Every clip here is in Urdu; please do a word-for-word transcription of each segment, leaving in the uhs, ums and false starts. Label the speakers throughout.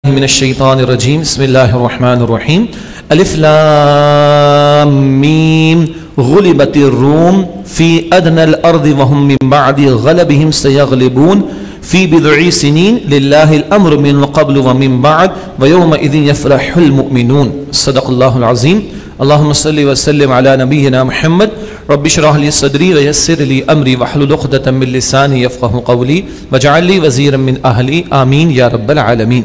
Speaker 1: من الشیطان الرجیم بسم اللہ الرحمن الرحیم الف لام میم غلبت الروم فی ادنى الارض وهم من بعد غلبهم سيغلبون فی بضع سنین للہ الامر من قبل ومن بعد ویومئذ یفرح المؤمنون صدق اللہ العظیم اللہم صلی وسلم علی نبینا محمد رب اشرح لی صدری ویسر لی امری واحلل عقدۃ من لسانی یفقهوا قولی واجعل لی وزیرا من اہلی آمین یا رب العالمین۔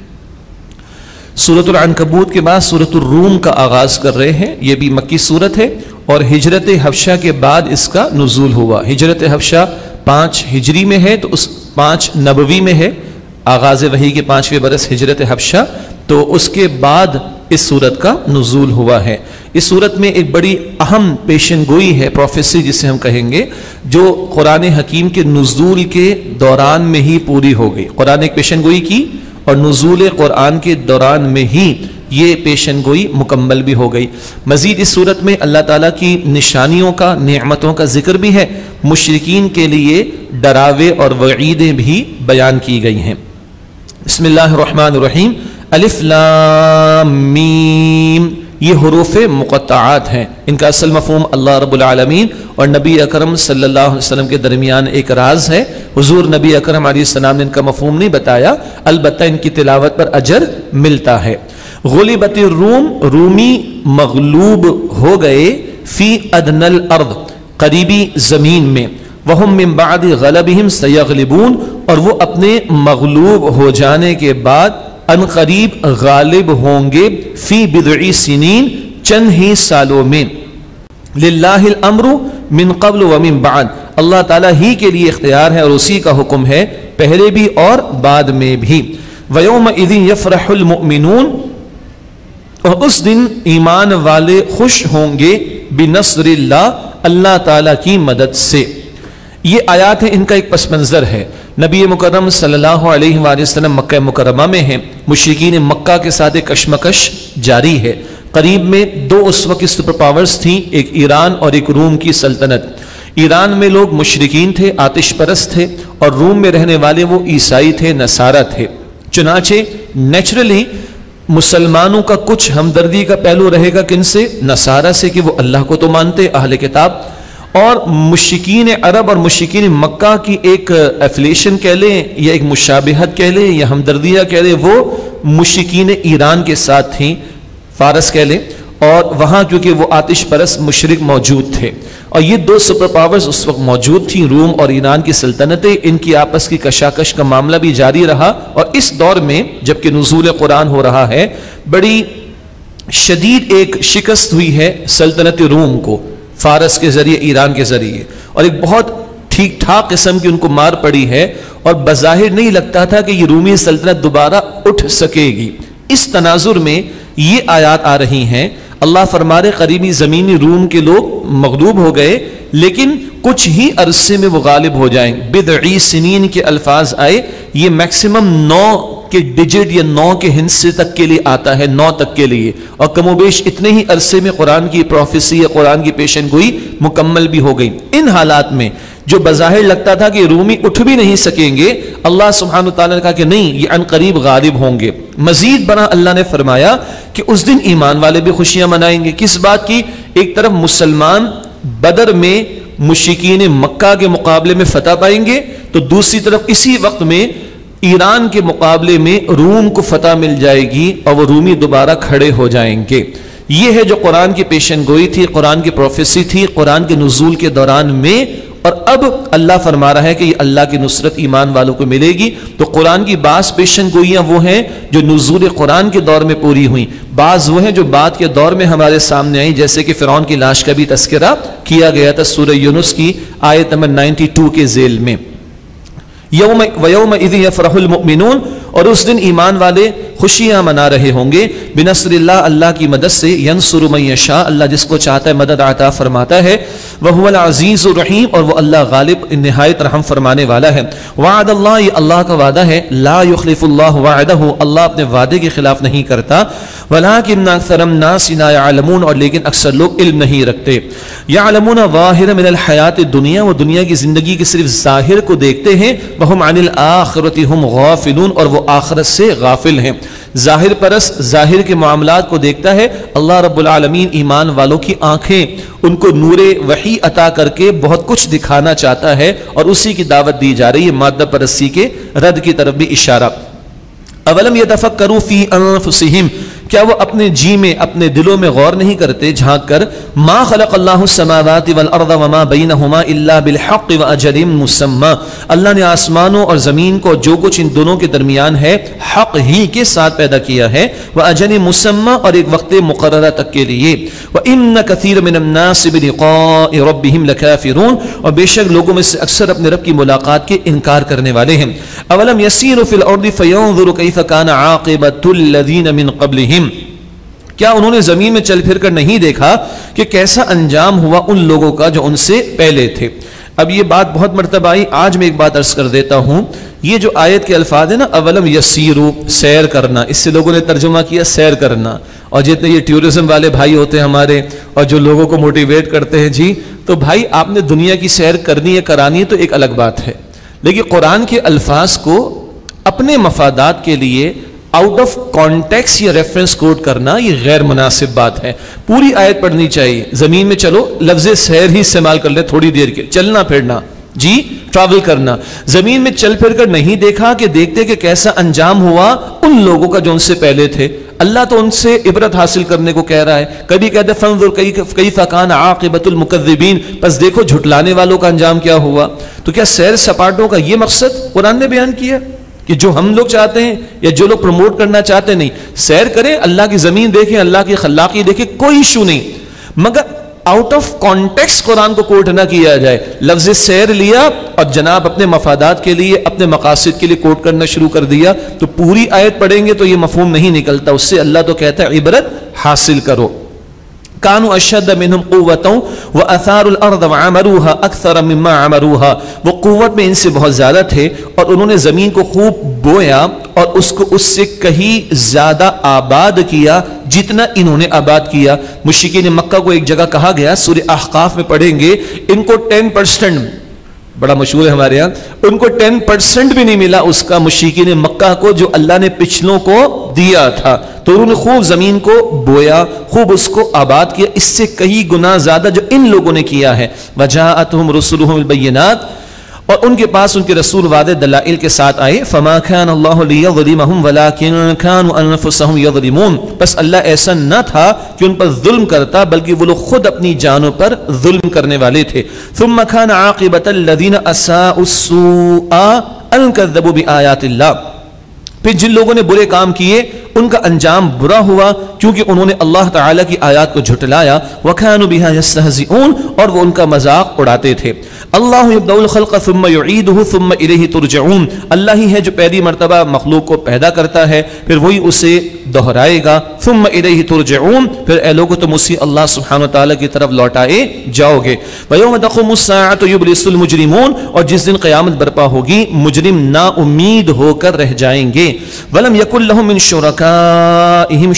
Speaker 1: سورۃ العنکبوت کے بعد سورۃ الروم کا آغاز کر رہے ہیں۔ یہ بھی مکی سورت ہے اور ہجرت حبشہ کے بعد اس کا نزول ہوا۔ ہجرت حبشہ پانچ ہجری میں ہے تو اس پانچ نبوی میں ہے، آغاز وحی کے پانچویں برس ہجرت حبشہ، تو اس کے بعد اس سورت کا نزول ہوا ہے۔ اس سورت میں ایک بڑی اہم پیشن گوئی ہے، پروفیسی جسے ہم کہیں گے، جو قرآن حکیم کے نزول کے دوران میں ہی پوری ہو گئی۔ قرآن ایک پیشن گوئی کی اور نزول قرآن کے دوران میں ہی یہ پیشن گوئی مکمل بھی ہو گئی۔ مزید اس صورت میں اللہ تعالیٰ کی نشانیوں کا، نعمتوں کا ذکر بھی ہے، مشرکین کے لیے ڈراوے اور وعیدیں بھی بیان کی گئی ہیں۔ بسم اللہ الرحمن الرحیم الف لام میم، یہ حروف مقطعات ہیں۔ ان کا اصل مفہوم اللہ رب العالمین اور نبی اکرم صلی اللہ علیہ وسلم کے درمیان ایک راز ہے۔ حضور نبی اکرم علیہ السلام نے ان کا مفہوم نہیں بتایا، البتہ ان کی تلاوت پر اجر ملتا ہے۔ غلبت الروم، رومی مغلوب ہو گئے، فی ادنى الارض، قریبی زمین میں، وہم من بعد غلبہم سیغلبون، اور وہ اپنے مغلوب ہو جانے کے بعد ان قریب غالب ہوں گے، فی بضع سنین، چند ہی سالوں میں، للہ الامر من قبل ومن بعد، اللہ تعالیٰ ہی کے لیے اختیار ہے اور اسی کا حکم ہے، پہلے بھی اور بعد میں بھی۔ ویومئذ یفرح المؤمنون، اور اس دن ایمان والے خوش ہوں گے، بنصر اللہ، اللہ تعالیٰ کی مدد سے۔ یہ آیات ہیں، ان کا ایک پس منظر ہے۔ نبی مکرم صلی اللہ علیہ وآلہ وسلم مکہ مکرمہ میں ہیں، مشرکین مکہ کے ساتھ ایک کشمکش جاری ہے۔ قریب میں دو اس وقت سپر پاورز تھیں، ایک ایران اور ایک روم کی سلطنت۔ ایران میں لوگ مشرکین تھے، آتش پرست تھے، اور روم میں رہنے والے وہ عیسائی تھے، نصارہ تھے۔ چنانچہ نیچرلی مسلمانوں کا کچھ ہمدردی کا پہلو رہے گا کن سے؟ نصارہ سے، کہ وہ اللہ کو تو مانتے، اہل کتاب، اور مشرکین عرب اور مشرکین مکہ کی ایک ایفلیشن کہہ لیں یا ایک مشابہت کہہ لیں یا ہمدردیہ کہہ لیں، وہ مشرکین ایران کے ساتھ تھیں، فارس کہہ لیں، اور وہاں کیونکہ وہ آتش پرست مشرک موجود تھے، اور یہ دو سپر پاورز اس وقت موجود تھیں، روم اور ایران کی سلطنتیں، ان کی آپس کی کشاکش کا معاملہ بھی جاری رہا۔ اور اس دور میں جبکہ نزول قرآن ہو رہا ہے، بڑی شدید ایک شکست ہوئی ہے سلطنت روم کو، فارس کے ذریعے، ایران کے ذریعے، اور ایک بہت ٹھیک ٹھاک قسم کی ان کو مار پڑی ہے، اور بظاہر نہیں لگتا تھا کہ یہ رومی سلطنت دوبارہ اٹھ سکے گی۔ اس تناظر میں یہ آیات آ رہی ہیں، اللہ فرما رہے قریبی زمینی روم کے لوگ مغلوب ہو گئے، لیکن کچھ ہی عرصے میں وہ غالب ہو جائیں گے۔ بضع سنین کے الفاظ آئے، یہ میکسیمم نو کے ڈیجٹ یا نو کے ہندسے تک کے لیے آتا ہے، نو تک کے لیے، اور کم و بیش اتنے ہی عرصے میں قرآن کی پروفیسی یا قرآن کی پیشن گوئی مکمل بھی ہو گئی۔ ان حالات میں جو بظاہر لگتا تھا کہ رومی اٹھ بھی نہیں سکیں گے، اللہ سبحانہ وتعالیٰ نے کہا کہ نہیں، یہ ان قریب غالب ہوں گے۔ مزید بنا اللہ نے فرمایا کہ اس دن ایمان والے بھی خوشیاں منائیں گے۔ کس بات کی؟ ایک طرف مسلمان بدر میں مشرکین مکہ کے مقابلے میں فتح پائیں گے، تو دوسری طرف اسی وقت میں ایران کے مقابلے میں روم کو فتح مل جائے گی اور وہ رومی دوبارہ کھڑے ہو جائیں گے۔ یہ ہے جو قرآن کی پیشن گوئی تھی، قرآن کی پروفیسی تھی قرآن کے نزول کے دوران میں، اور اب اللہ فرما رہا ہے کہ یہ اللہ کی نصرت ایمان والوں کو ملے گی۔ تو قرآن کی بعض پیشن گوئیاں وہ ہیں جو نزول قرآن کے دور میں پوری ہوئیں، بعض وہ ہیں جو بعد کے دور میں ہمارے سامنے آئیں، جیسے کہ فرعون کی لاش کا بھی تذکرہ کیا گیا تھا سورہ یونس کی آیت نمبر بانوے کے ذیل میں۔ یوم ویومئذ یفرح المؤمنون، اور اس دن ایمان والے خوشیاں منا رہے ہوں گے، بنصر اللہ، اللہ کی مدد سے، ینصر من یشاء، اللہ جس کو چاہتا ہے مدد عطا فرماتا ہے، وہو العزیز الرحیم، اور وہ اللہ غالب نہایت رحم فرمانے والا ہے۔ وعد اللہ، یہ اللہ کا وعدہ ہے، لا یخلف اللہ وعدہ، اللہ اپنے وعدے کے خلاف نہیں کرتا، ولکن اکثر الناس لا یعلمون، اور لیکن اکثر لوگ علم نہیں رکھتے۔ یعلمون ظاہرا من الحیات الدنیا، وہ دنیا کی زندگی کے صرف ظاہر کو دیکھتے ہیں، وہم عن الآخرۃ ہم غافلون، اور وہ آخرت سے غافل ہیں۔ ظاہر پرس ظاہر کے معاملات کو دیکھتا ہے، اللہ رب العالمین ایمان والوں کی آنکھیں ان کو نور وحی عطا کر کے بہت کچھ دکھانا چاہتا ہے، اور اسی کی دعوت دی جا رہی ہے، مادہ پرستی کے رد کی طرف بھی اشارہ۔ اولم یتفکروا فی انفسہم، کیا وہ اپنے جی میں اپنے دلوں میں غور نہیں کرتے جھانک کر، ما خلق اللہ السماوات والارض وما بینہما الا بالحق واجل مسمى، اللہ نے آسمانوں اور زمین کو جو کچھ ان دونوں کے درمیان ہے حق ہی کے ساتھ پیدا کیا ہے، واجل مسمى اور ایک وقت مقررہ تک کے لیے، وان کثیر من الناس بلقاء ربهم لکافرون، اور بے شک لوگوں میں سے اکثر اپنے رب کی ملاقات کے انکار کرنے والے ہیں۔ اولم یسیروا فی الارض فینظروا کیف کان عاقبۃ الذین من قبلہم، کیا انہوں نے زمین میں چل پھر کر نہیں دیکھا کہ کیسا انجام ہوا ان لوگوں کا جو ان سے پہلے تھے۔ اب یہ بات بہت مرتبہ آئی، آج میں ایک بات عرض کر دیتا ہوں، یہ جو آیت کے الفاظ ہیں نا، اولم یسیرو، سیر کرنا، اس سے لوگوں نے ترجمہ کیا سیر کرنا، اور جتنے یہ ٹیورزم والے بھائی ہوتے ہیں ہمارے اور جو لوگوں کو موٹیویٹ کرتے ہیں، جی تو بھائی آپ نے دنیا کی سیر کرنی ہے کرانی ہے تو ایک الگ بات ہے، لیکن قرآن کے الفاظ کو اپنے مفادات کے لیے آؤٹ آف کانٹیکس یا ریفرنس کوٹ کرنا یہ غیر مناسب بات ہے۔ پوری آیت پڑھنی چاہیے، زمین میں چلو لفظ سیر ہی استعمال کر لے تھوڑی دیر کے، چلنا پھرنا، جی ٹریول کرنا، زمین میں چل پھر کر نہیں دیکھا کہ دیکھتے کہ کیسا انجام ہوا ان لوگوں کا جو ان سے پہلے تھے۔ اللہ تو ان سے عبرت حاصل کرنے کو کہہ رہا ہے، کبھی کہتے فانظر کیف کان عاقبۃ المکذبین، پس دیکھو جھٹلانے والوں کا انجام کیا ہوا۔ تو کیا سیر سپاٹوں کا یہ مقصد قرآن نے بیان کیا کہ جو ہم لوگ چاہتے ہیں یا جو لوگ پروموٹ کرنا چاہتے ہیں؟ نہیں، سیر کریں، اللہ کی زمین دیکھیں، اللہ کی خلاقی دیکھیں، کوئی ایشو نہیں، مگر آؤٹ آف کانٹیکس قرآن کو کوٹ نہ کیا جائے۔ لفظ سیر لیا اور جناب اپنے مفادات کے لیے اپنے مقاصد کے لیے کوٹ کرنا شروع کر دیا تو پوری آیت پڑھیں گے تو یہ مفہوم نہیں نکلتا، اس سے اللہ تو کہتا ہے عبرت حاصل کرو۔ کانوا اشد منہم قوتا واثاروا الارض وعمروها اکثر مما عمروها، وہ قوت میں ان سے بہت زیادہ تھے اور انہوں نے زمین کو خوب بویا اور اس کو اس سے کہیں زیادہ آباد کیا جتنا انہوں نے آباد کیا۔ مشرکین مکہ کو ایک جگہ کہا گیا، سورہ احقاف میں پڑھیں گے، ان کو ٹین پرسنٹ، بڑا مشہور ہے ہمارے ہاں، ان کو ٹین پرسنٹ بھی نہیں ملا اس کا مشرکین مکہ کو جو اللہ نے پچھلوں کو دیا تھا، تو انہوں نے خوب زمین کو بویا، خوب اس کو آباد کیا، اس سے کئی گنا زیادہ جو ان لوگوں نے کیا ہے۔ وجاءتهم رسلهم بالبينات، اور ان کے پاس ان کے رسول واضح دلائل کے ساتھ آئے۔ فما كان الله ليظلمهم ولكن كانوا انفسهم يظلمون، بس اللہ ایسا نہ تھا کہ ان پر ظلم کرتا بلکہ وہ لوگ خود اپنی جانوں پر ظلم کرنے والے تھے۔ ثم كان عاقبة الذين اساءوا السوء ان كذبوا بآيات الله، پھر جن لوگوں نے برے کام کیے ان کا انجام برا ہوا کیونکہ انہوں نے اللہ تعالیٰ کی آیات کو جھٹلایا۔ وَكَانُوا بِهَا يَسْتَهْزِئُونَ، اور وہ ان کا مذاق اڑاتے تھے۔ اللہ يَبْدَأُ الْخَلْقَ ثُمَّ يُعِيدُهُ ثُمَّ إِلَيْهِ تُرْجَعُونَ، اللہ ہی ہے جو پہلی مرتبہ مخلوق کو پیدا کرتا ہے پھر وہی اسے دہرائے گا۔ ثُمَّ إِلَيْهِ تُرْجَعُونَ، پھر اے لوگو تم اسی اللہ سبحانہ وتعالیٰ کی طرف لوٹائے جاؤ گے۔ وَيَوْمَ تَقُومُ السَّاعَةُ يُبْلِسُ الْمُجْرِمُونَ، اور جس دن قیامت برپا ہوگی مجرم نا امید ہو کر رہ جائیں گے۔ وَلَمْ يَكُنْ لَهُم مِّن شُرَكَائِهِمْ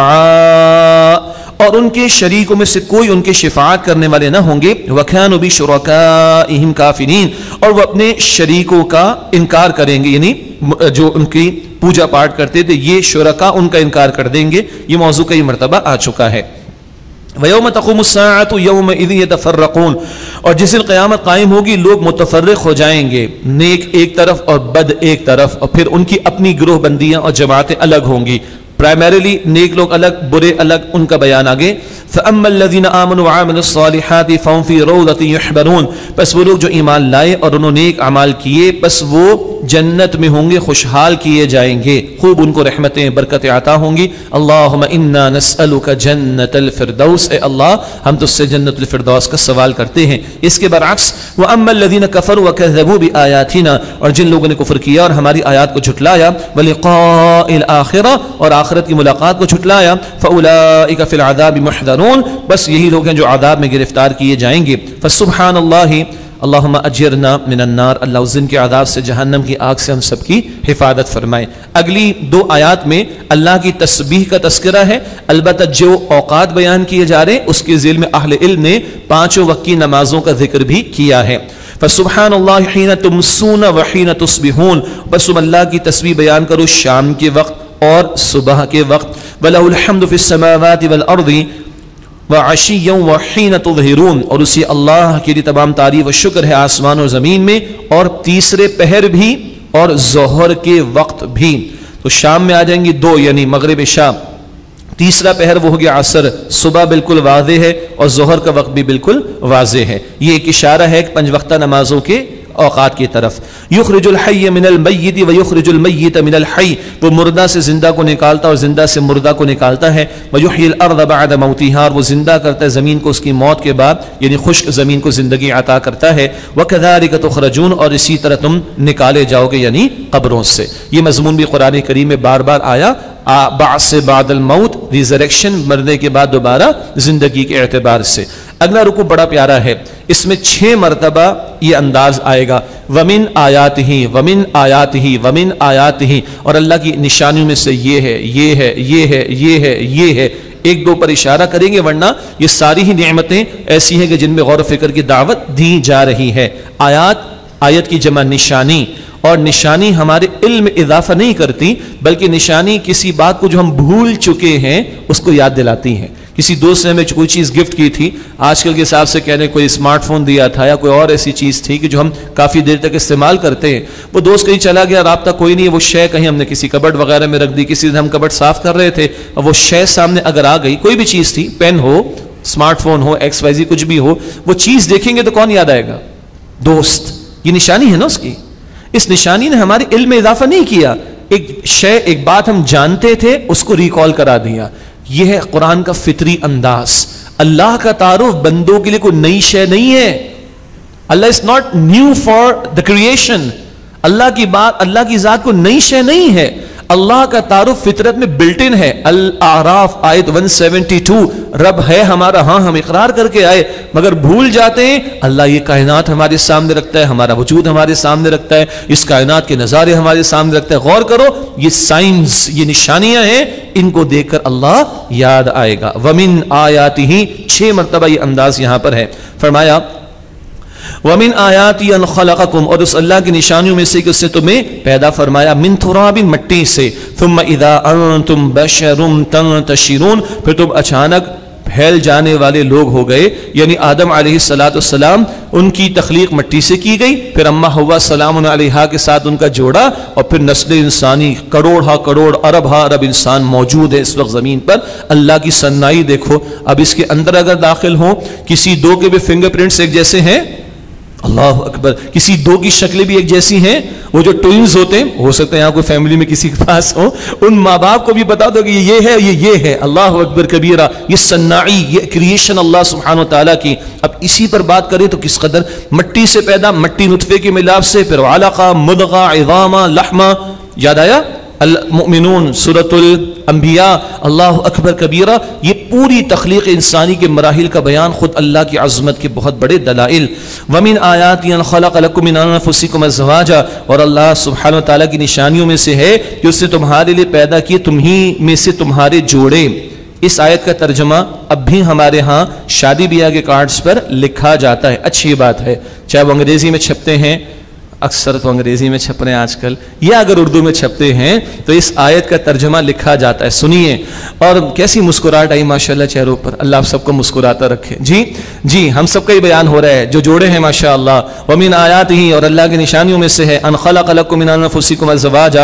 Speaker 1: شُفَعَاءُ، اور ان کے شریکوں میں سے کوئی ان کے شفاعت کرنے والے نہ ہوں گے۔ وَكَانُوا بِشُرَكَائِهِمْ كَافِرِينَ، اور وہ اپنے شریکوں کا انکار کریں گے، یعنی جو ان کی پوجا پاٹ کرتے تھے یہ شرکا ان کا انکار کر دیں گے۔ یہ موضوع کئی مرتبہ آ چکا ہے۔ وَيَوْمَ تَقُومُ السَّاعَةُ يَوْمَئِذٍ يَتَفَرَّقُونَ، اور جس دن قیامت قائم ہوگی لوگ متفرق ہو جائیں گے، نیک ایک طرف اور بد ایک طرف، اور پھر ان کی اپنی گروہ بندیاں اور جماعتیں الگ ہوں گی۔ پرائمریلی نیک لوگ الگ، برے الگ، ان کا بیان آگے۔ فَأَمَّا الَّذِينَ آمَنُوا وَعَمِلُوا الصَّالِحَاتِ فَهُمْ فِي رَوْضَةٍ يُحْبَرُونَ، پس وہ لوگ جو ایمان لائے اور انہوں نے نیک اعمال کیے پس وہ جنت میں ہوں گے، خوشحال کیے جائیں گے، خوب ان کو رحمتیں برکتیں عطا ہوں گی۔ اللہم انا نسألک جنت الفردوس، اے اللہ ہم تجھ سے جنت الفردوس کا سوال کرتے ہیں۔ اس کے برعکس وَأَمَّا الَّذِينَ كَفَرُوا وَكَذَّبُوا بِآيَاتِنَا، اور جن لوگوں نے کفر کیا اور ہماری آیات کو جھٹلایا، وَلِقَاءِ الْآخِرَةِ، اور آخرت کی ملاقات کو جھٹلایا، فَأُولَئِكَ فِي الْعَذَابِ مُحْضَرُونَ، بس یہی لوگ ہیں جو عذاب میں گرفتار کیے جائیں گے۔ فسبحان اللہ، اللہم اجرنا من النار، اللہ اس دن کے عذاب سے، جہنم کی آگ سے ہم سب کی حفاظت فرمائے۔ اگلی دو آیات میں اللہ کی تسبیح کا تذکرہ ہے، البتہ جو اوقات بیان کیے جا رہے ہیں اس کے ذیل میں اہل علم نے پانچوں وقت کی نمازوں کا ذکر بھی کیا ہے۔ فسبحان اللہ حین تمسون وحین تصبحون، بس تم اللہ کی تسبیح بیان کرو شام کے وقت اور صبح کے وقت وَلَهُ الْحَمْدُ فِي السَّمَاوَاتِ وَالْأَرْضِ وَعَشِيًّا وَحِينَ تُظْهِرُونَ، اور اسی اللہ کے لیے تمام تعریف و شکر ہے آسمان و زمین میں، اور تیسرے پہر بھی اور ظہر کے وقت بھی۔ تو شام میں آ جائیں گی دو، یعنی مغرب شام، تیسرا پہر وہ ہو گیا عصر، صبح بالکل واضح ہے اور ظہر کا وقت بھی بالکل واضح ہے۔ یہ ایک اشارہ ہے پنج وقتہ نمازوں کے اوقات کی طرف۔ یخرج الحی من المیت ویخرج المیت من الحی، وہ مردہ سے زندہ کو نکالتا اور زندہ سے مردہ کو نکالتا ہے۔ ویحیی الارض بعد موتها، اور وہ زندہ کرتا ہے زمین کو اس کی موت کے بعد، یعنی خشک زمین کو زندگی عطا کرتا ہے۔ وکذالک تخرجون، اور اسی طرح تم نکالے جاؤ گے یعنی قبروں سے۔ یہ مضمون بھی قرآن کریم میں بار بار آیا، بعث سے بعد الموت، ریزریکشن، مرنے کے بعد دوبارہ زندگی کے اعتبار سے۔ اگلا رکوع بڑا پیارا ہے، اس میں چھ مرتبہ یہ انداز آئے گا، وَمِنْ آیَاتِهِ وَمِنْ آیَاتِهِ وَمِنْ آیَاتِهِ، اور اللہ کی نشانیوں میں سے یہ ہے، یہ ہے، یہ ہے، یہ ہے، یہ ہے، ایک دو پر اشارہ کریں گے، ورنہ یہ ساری ہی نعمتیں ایسی ہیں کہ جن میں غور و فکر کی دعوت دی جا رہی ہے۔ آیات، آیت کی جمع نشانی، اور نشانی ہمارے علم اضافہ نہیں کرتی، بلکہ نشانی کسی بات کو جو ہم بھول چکے ہیں اس کو یاد دلاتی ہیں۔ کسی دوست نے ہمیں کوئی چیز گفٹ کی تھی، آج کل کے حساب سے کہنے کوئی اسمارٹ فون دیا تھا یا کوئی اور ایسی چیز تھی کہ جو ہم کافی دیر تک استعمال کرتے ہیں، وہ دوست کہیں چلا گیا، رابطہ کوئی نہیں ہے، وہ شے کہیں ہم نے کسی کبٹ وغیرہ میں رکھ دی، کسی دن ہم کبٹ صاف کر رہے تھے اور وہ شے سامنے اگر آ گئی، کوئی بھی چیز تھی، پین ہو، اسمارٹ فون ہو، ایکس وائی زی کچھ بھی ہو، وہ چیز دیکھیں گے تو کون یاد آئے گا؟ دوست۔ یہ نشانی ہے نا اس کی۔ اس نشانی نے ہمارے علم میں اضافہ نہیں کیا، ایک شے، ایک بات ہم جانتے تھے اس کو ریکال کرا دیا۔ یہ ہے قرآن کا فطری انداز۔ اللہ کا تعارف بندوں کے لیے کوئی نئی شے نہیں ہے۔ اللہ is not new for the creation. اللہ کی بات، اللہ کی ذات کو نئی شے نہیں ہے۔ اللہ کا تعارف فطرت میں بلٹ ان ہے۔ الاعراف آیت ایک سو بہتر، رب ہے ہمارا، ہاں ہم اقرار کر کے آئے مگر بھول جاتے ہیں۔ اللہ یہ کائنات ہمارے سامنے رکھتا ہے، ہمارا وجود ہمارے سامنے رکھتا ہے، اس کائنات کے نظارے ہمارے سامنے رکھتا ہے۔ غور کرو، یہ سائنس، یہ نشانیاں ہیں، ان کو دیکھ کر اللہ یاد آئے گا۔ وَمِنْ آیَاتِهِ، چھ مرتبہ یہ انداز یہاں پر ہے۔ فرمایا وَمِنْ آیَاتِهِ أَنْ خَلَقَكُمْ، اور اس اللہ کی نشانیوں میں سے کہ اس نے تمہیں پیدا فرمایا، مِنْ تُرَابٍ، مٹی سے، ثُمَّ إِذَا أَنْتُمْ بَشَرٌ تَنْتَشِرُونَ، پھر تم اچانک پھیل جانے والے لوگ ہو گئے، یعنی آدم علیہ السلام، ان کی تخلیق مٹی سے کی گئی، پھر اما ہوا سلام علیہا کے ساتھ ان کا جوڑا، اور پھر نسل انسانی، کروڑ ہا کروڑ، ارب ہا ارب انسان موجود ہے اس وقت زمین پر۔ اللہ کی صنائی دیکھو، اب اس کے اندر اگر داخل ہوں، کسی دو کے بھی فنگر پرنٹس ایک جیسے ہیں، اللہ اکبر، کسی دو کی شکلیں بھی ایک جیسی ہیں، وہ جو ٹوئنز ہوتے ہیں، ہو سکتا ہے یہاں کوئی فیملی میں کسی کے پاس ہو، ان ماں باپ کو بھی بتا دو کہ یہ ہے، یہ یہ ہے۔ اللہ اکبر کبیرہ، یہ صنائی، یہ کریشن اللہ سبحانہ وتعالیٰ کی۔ اب اسی پر بات کریں تو کس قدر مٹی سے پیدا، مٹی نطفے کے ملاپ سے، پھر علقہ، مضغہ، عظامہ، لحمہ، یاد آیا؟ المؤمنون، سورۃ الانبیاء، اللہ اکبر کبیرہ، یہ پوری تخلیق انسانی کے مراحل کا بیان، خود اللہ کی عظمت کے بہت بڑے دلائل۔ وَمِنْ آیَاتِهِ أَنْ خَلَقَ لَكُم مِّنْ أَنفُسِكُمْ أَزْوَاجًا، اور اللہ سبحانہ وتعالیٰ کی نشانیوں میں سے ہے کہ اس نے تمہارے لیے پیدا کیے تمہیں میں سے تمہارے جوڑے۔ اس آیت کا ترجمہ اب بھی ہمارے ہاں شادی بیاہ کے کارڈز پر لکھا جاتا ہے، اچھی بات ہے، چاہے وہ انگریزی میں چھپتے ہیں، اکثر تو انگریزی میں چھپ رہے ہیں آج کل، یا اگر اردو میں چھپتے ہیں تو اس آیت کا ترجمہ لکھا جاتا ہے۔ سنیے، اور کیسی مسکراہٹ آئی ماشاءاللہ چہروں پر، اللہ آپ سب کو مسکراتا رکھے۔ جی جی ہم سب کا ہی بیان ہو رہا ہے، جو جوڑے ہیں ماشاءاللہ۔ وَمِنْ آیَاتِهِ، اور اللہ کی نشانیوں میں سے ہے، أَنْ خَلَقَ لَكُم مِّنْ أَنفُسِكُمْ أَزْوَاجًا،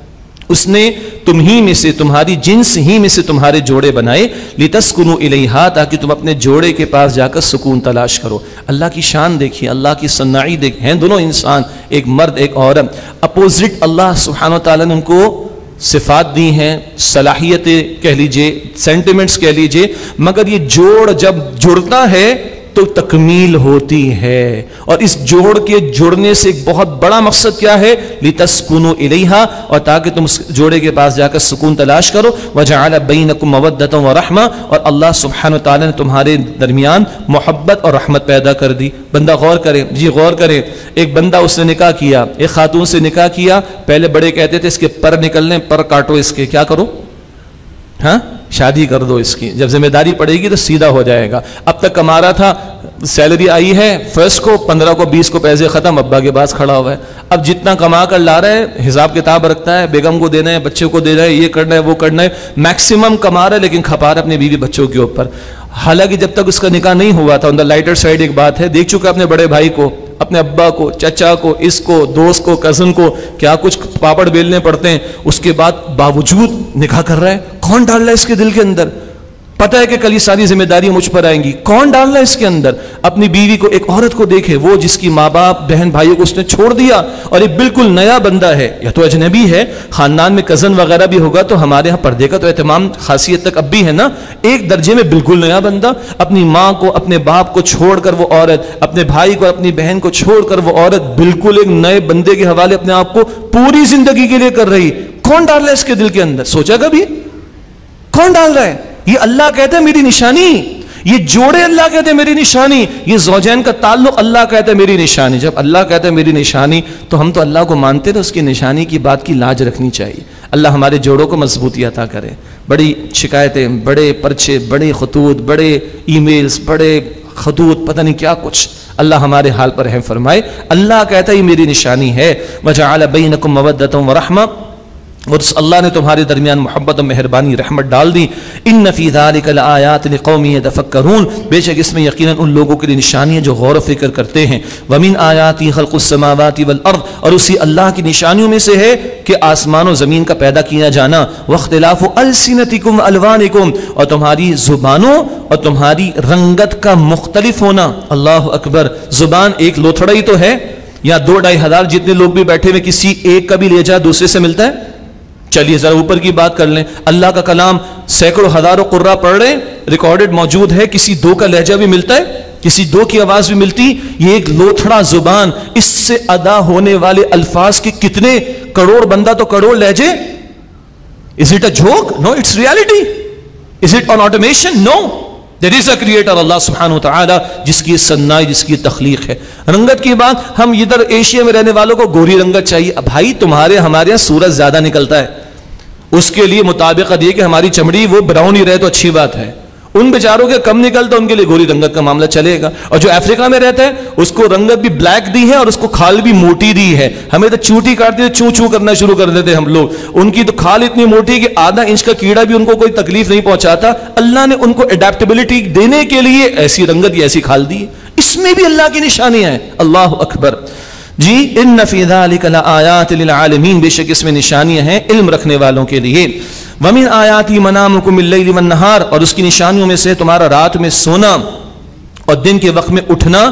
Speaker 1: اس نے تمہیں میں سے، تمہاری جنس ہی میں سے تمہارے جوڑے بنائے، لِتَسْكُنُوا إِلَيْهَا، تاکہ تم اپنے جوڑے کے پاس جا کر سکون تلاش کرو۔ اللہ کی شان دیکھیے، اللہ کی صنائی دیکھیں، ہیں دونوں انسان، ایک مرد ایک عورت، اپوزٹ اللہ سبحانہ وتعالیٰ نے ان کو صفات دی ہیں، صلاحیتیں کہہ لیجئے، سینٹیمنٹس کہہ لیجئے، مگر یہ جوڑ جب جڑتا ہے تو تکمیل ہوتی ہے۔ اور اس جوڑ کے جڑنے سے ایک بہت بڑا مقصد کیا ہے؟ لِتَسْكُنُوا إِلَيْهَا، اور تاکہ تم اس جوڑے کے پاس جا کر سکون تلاش کرو۔ وَجَعَلَ بَيْنَكُمْ مَوَدَّةً وَرَحْمَةً، اور اللہ سبحانہ وتعالی نے تمہارے درمیان محبت اور رحمت پیدا کر دی۔ بندہ غور کرے، جی غور کرے، ایک بندہ اس نے نکاح کیا، ایک خاتون سے نکاح کیا، پہلے بڑے کہتے تھے اس کے پر نکلنے، پر کاٹو، اس کے کیا کرو، ہاں شادی کر دو اس کی، جب ذمہ داری پڑے گی تو سیدھا ہو جائے گا. اب تک کما رہا تھا، سیلری آئی ہے فرسٹ کو، پندرہ کو بیس کو پیسے ختم، ابا کے پاس کھڑا ہوا ہے. اب جتنا کما کر لا رہا ہے حساب کتاب رکھتا ہے، بیگم کو دینا ہے، بچے کو دینا ہے، یہ کرنا ہے وہ کرنا ہے، میکسیمم کما رہا ہے لیکن کھپا رہا ہے اپنے بیوی بچوں کے اوپر. حالانکہ جب تک اس کا نکاح نہیں ہوا تھا، آن دا لائٹر سائڈ ایک بات ہے، دیکھ چکا اپنے بڑے بھائی کو، اپنے ابا کو، چچا کو، اس کو، دوست کو، کزن کو، کیا کچھ پاپڑ بیلنے پڑتے ہیں. اس کے بعد باوجود نکاح کر رہا ہے. کون ڈال رہا ہے اس کے دل کے اندر؟ پتہ ہے کہ کل یہ ساری ذمہ داریاں مجھ پر آئیں گی. کون ڈال رہا ہے اس کے اندر؟ اپنی بیوی کو، ایک عورت کو دیکھے، وہ جس کی ماں باپ بہن بھائیوں کو اس نے چھوڑ دیا اور ایک بالکل نیا بندہ ہے، یا تو اجنبی ہے، خاندان میں کزن وغیرہ بھی ہوگا تو ہمارے ہاں پردے کا تو اہتمام خاصیت تک اب بھی ہے نا. ایک درجے میں بالکل نیا بندہ، اپنی ماں کو، اپنے باپ کو چھوڑ کر وہ عورت، اپنے بھائی کو، اپنی بہن کو چھوڑ کر وہ عورت بالکل ایک نئے بندے کے حوالے اپنے آپ کو پوری زندگی کے لیے کر رہی. کون ڈال رہا ہے اس کے دل کے اندر؟ سوچا کبھی؟ کون ڈال رہا ہے؟ یہ اللہ کہتا ہے میری نشانی، یہ جوڑے اللہ کہتے ہیں میری نشانی، یہ زوجین کا تعلق اللہ کہتا ہے میری نشانی. جب اللہ کہتا ہے میری نشانی تو ہم تو اللہ کو مانتے، تو اس کی نشانی کی بات کی لاج رکھنی چاہیے. اللہ ہمارے جوڑوں کو مضبوطی عطا کرے. بڑی شکایتیں، بڑے پرچے، بڑے خطوط، بڑے ای میلز، بڑے خطوط، پتہ نہیں کیا کچھ. اللہ ہمارے حال پر رحم فرمائے. اللہ کہتا ہے یہ میری نشانی ہے. وَجَعَلَ بَيْنَكُمْ مَوَدَّةً وَرَحْمَةً، اور اللہ نے تمہارے درمیان محبت و مہربانی رحمت ڈال دی. ان فی ذلک لآیات لقوم یتفکرون، بے شک اس میں یقیناً ان لوگوں کے لیے نشانی ہے جو غور و فکر کرتے ہیں. ومن آیاتی خلق السماوات والارض، اور اسی اللہ کی نشانیوں میں سے ہے کہ آسمان و زمین کا پیدا کیا جانا. واختلاف السنتکم والوانکم، اور تمہاری زبانوں اور تمہاری رنگت کا مختلف ہونا. اللہ اکبر. زبان ایک لوتھڑا ہی تو ہے، یا دو ڈھائی ہزار جتنے لوگ بھی بیٹھے ہوئے کسی ایک کا بھی لہجہ دوسرے سے ملتا ہے؟ چلیے ذرا اوپر کی بات کر لیں. اللہ کا کلام سینکڑوں ہزاروں قرآ پڑھ رہے ہیں، ریکارڈڈ موجود ہے، کسی دو کا لہجہ بھی ملتا ہے، کسی دو کی آواز بھی ملتی. یہ ایک لوتھڑا زبان، اس سے ادا ہونے والے الفاظ کے کتنے کروڑ بندہ تو کروڑ لہجے. Is it a joke? No, it's reality. Is it an automation? No. There is a creator, اللہ سبحانہ وتعالی، جس کی صنائی، جس کی تخلیق ہے. رنگت کی بات، ہم ادھر ایشیا میں رہنے والوں کو گوری رنگت چاہیے. بھائی تمہارے ہمارے یہاں سورج زیادہ نکلتا ہے، اس کے لیے مطابقت یہ کہ ہماری چمڑی وہ براؤن ہی رہے تو اچھی بات ہے. ان بیچاروں کے کم نکلتا، ان کے لیے گوری رنگت کا معاملہ چلے گا. اور جو افریقہ میں رہتا ہے اس کو رنگت بھی بلیک دی ہے اور اس کو کھال بھی موٹی دی ہے. ہمیں تو چوٹی کاٹتے چو چو کرنا شروع کر دیتے ہم لوگ. ان کی تو کھال اتنی موٹی کہ آدھا انچ کا کیڑا بھی ان کو کوئی تکلیف نہیں پہنچاتا. اللہ نے ان کو اڈیپٹیبلٹی دینے کے لیے ایسی رنگت یا ایسی کھال دی. اس میں بھی اللہ کی نشانیاں ہیں. اللہ اکبر. جی ان فی ذلک لآیات للعالمین، بے شک اس میں نشانیاں ہیں علم رکھنے والوں کے لیے. ومن آیاتی منامکم اللیل والنہار، اور اس کی نشانیوں میں سے تمہارا رات میں سونا اور دن کے وقت میں اٹھنا.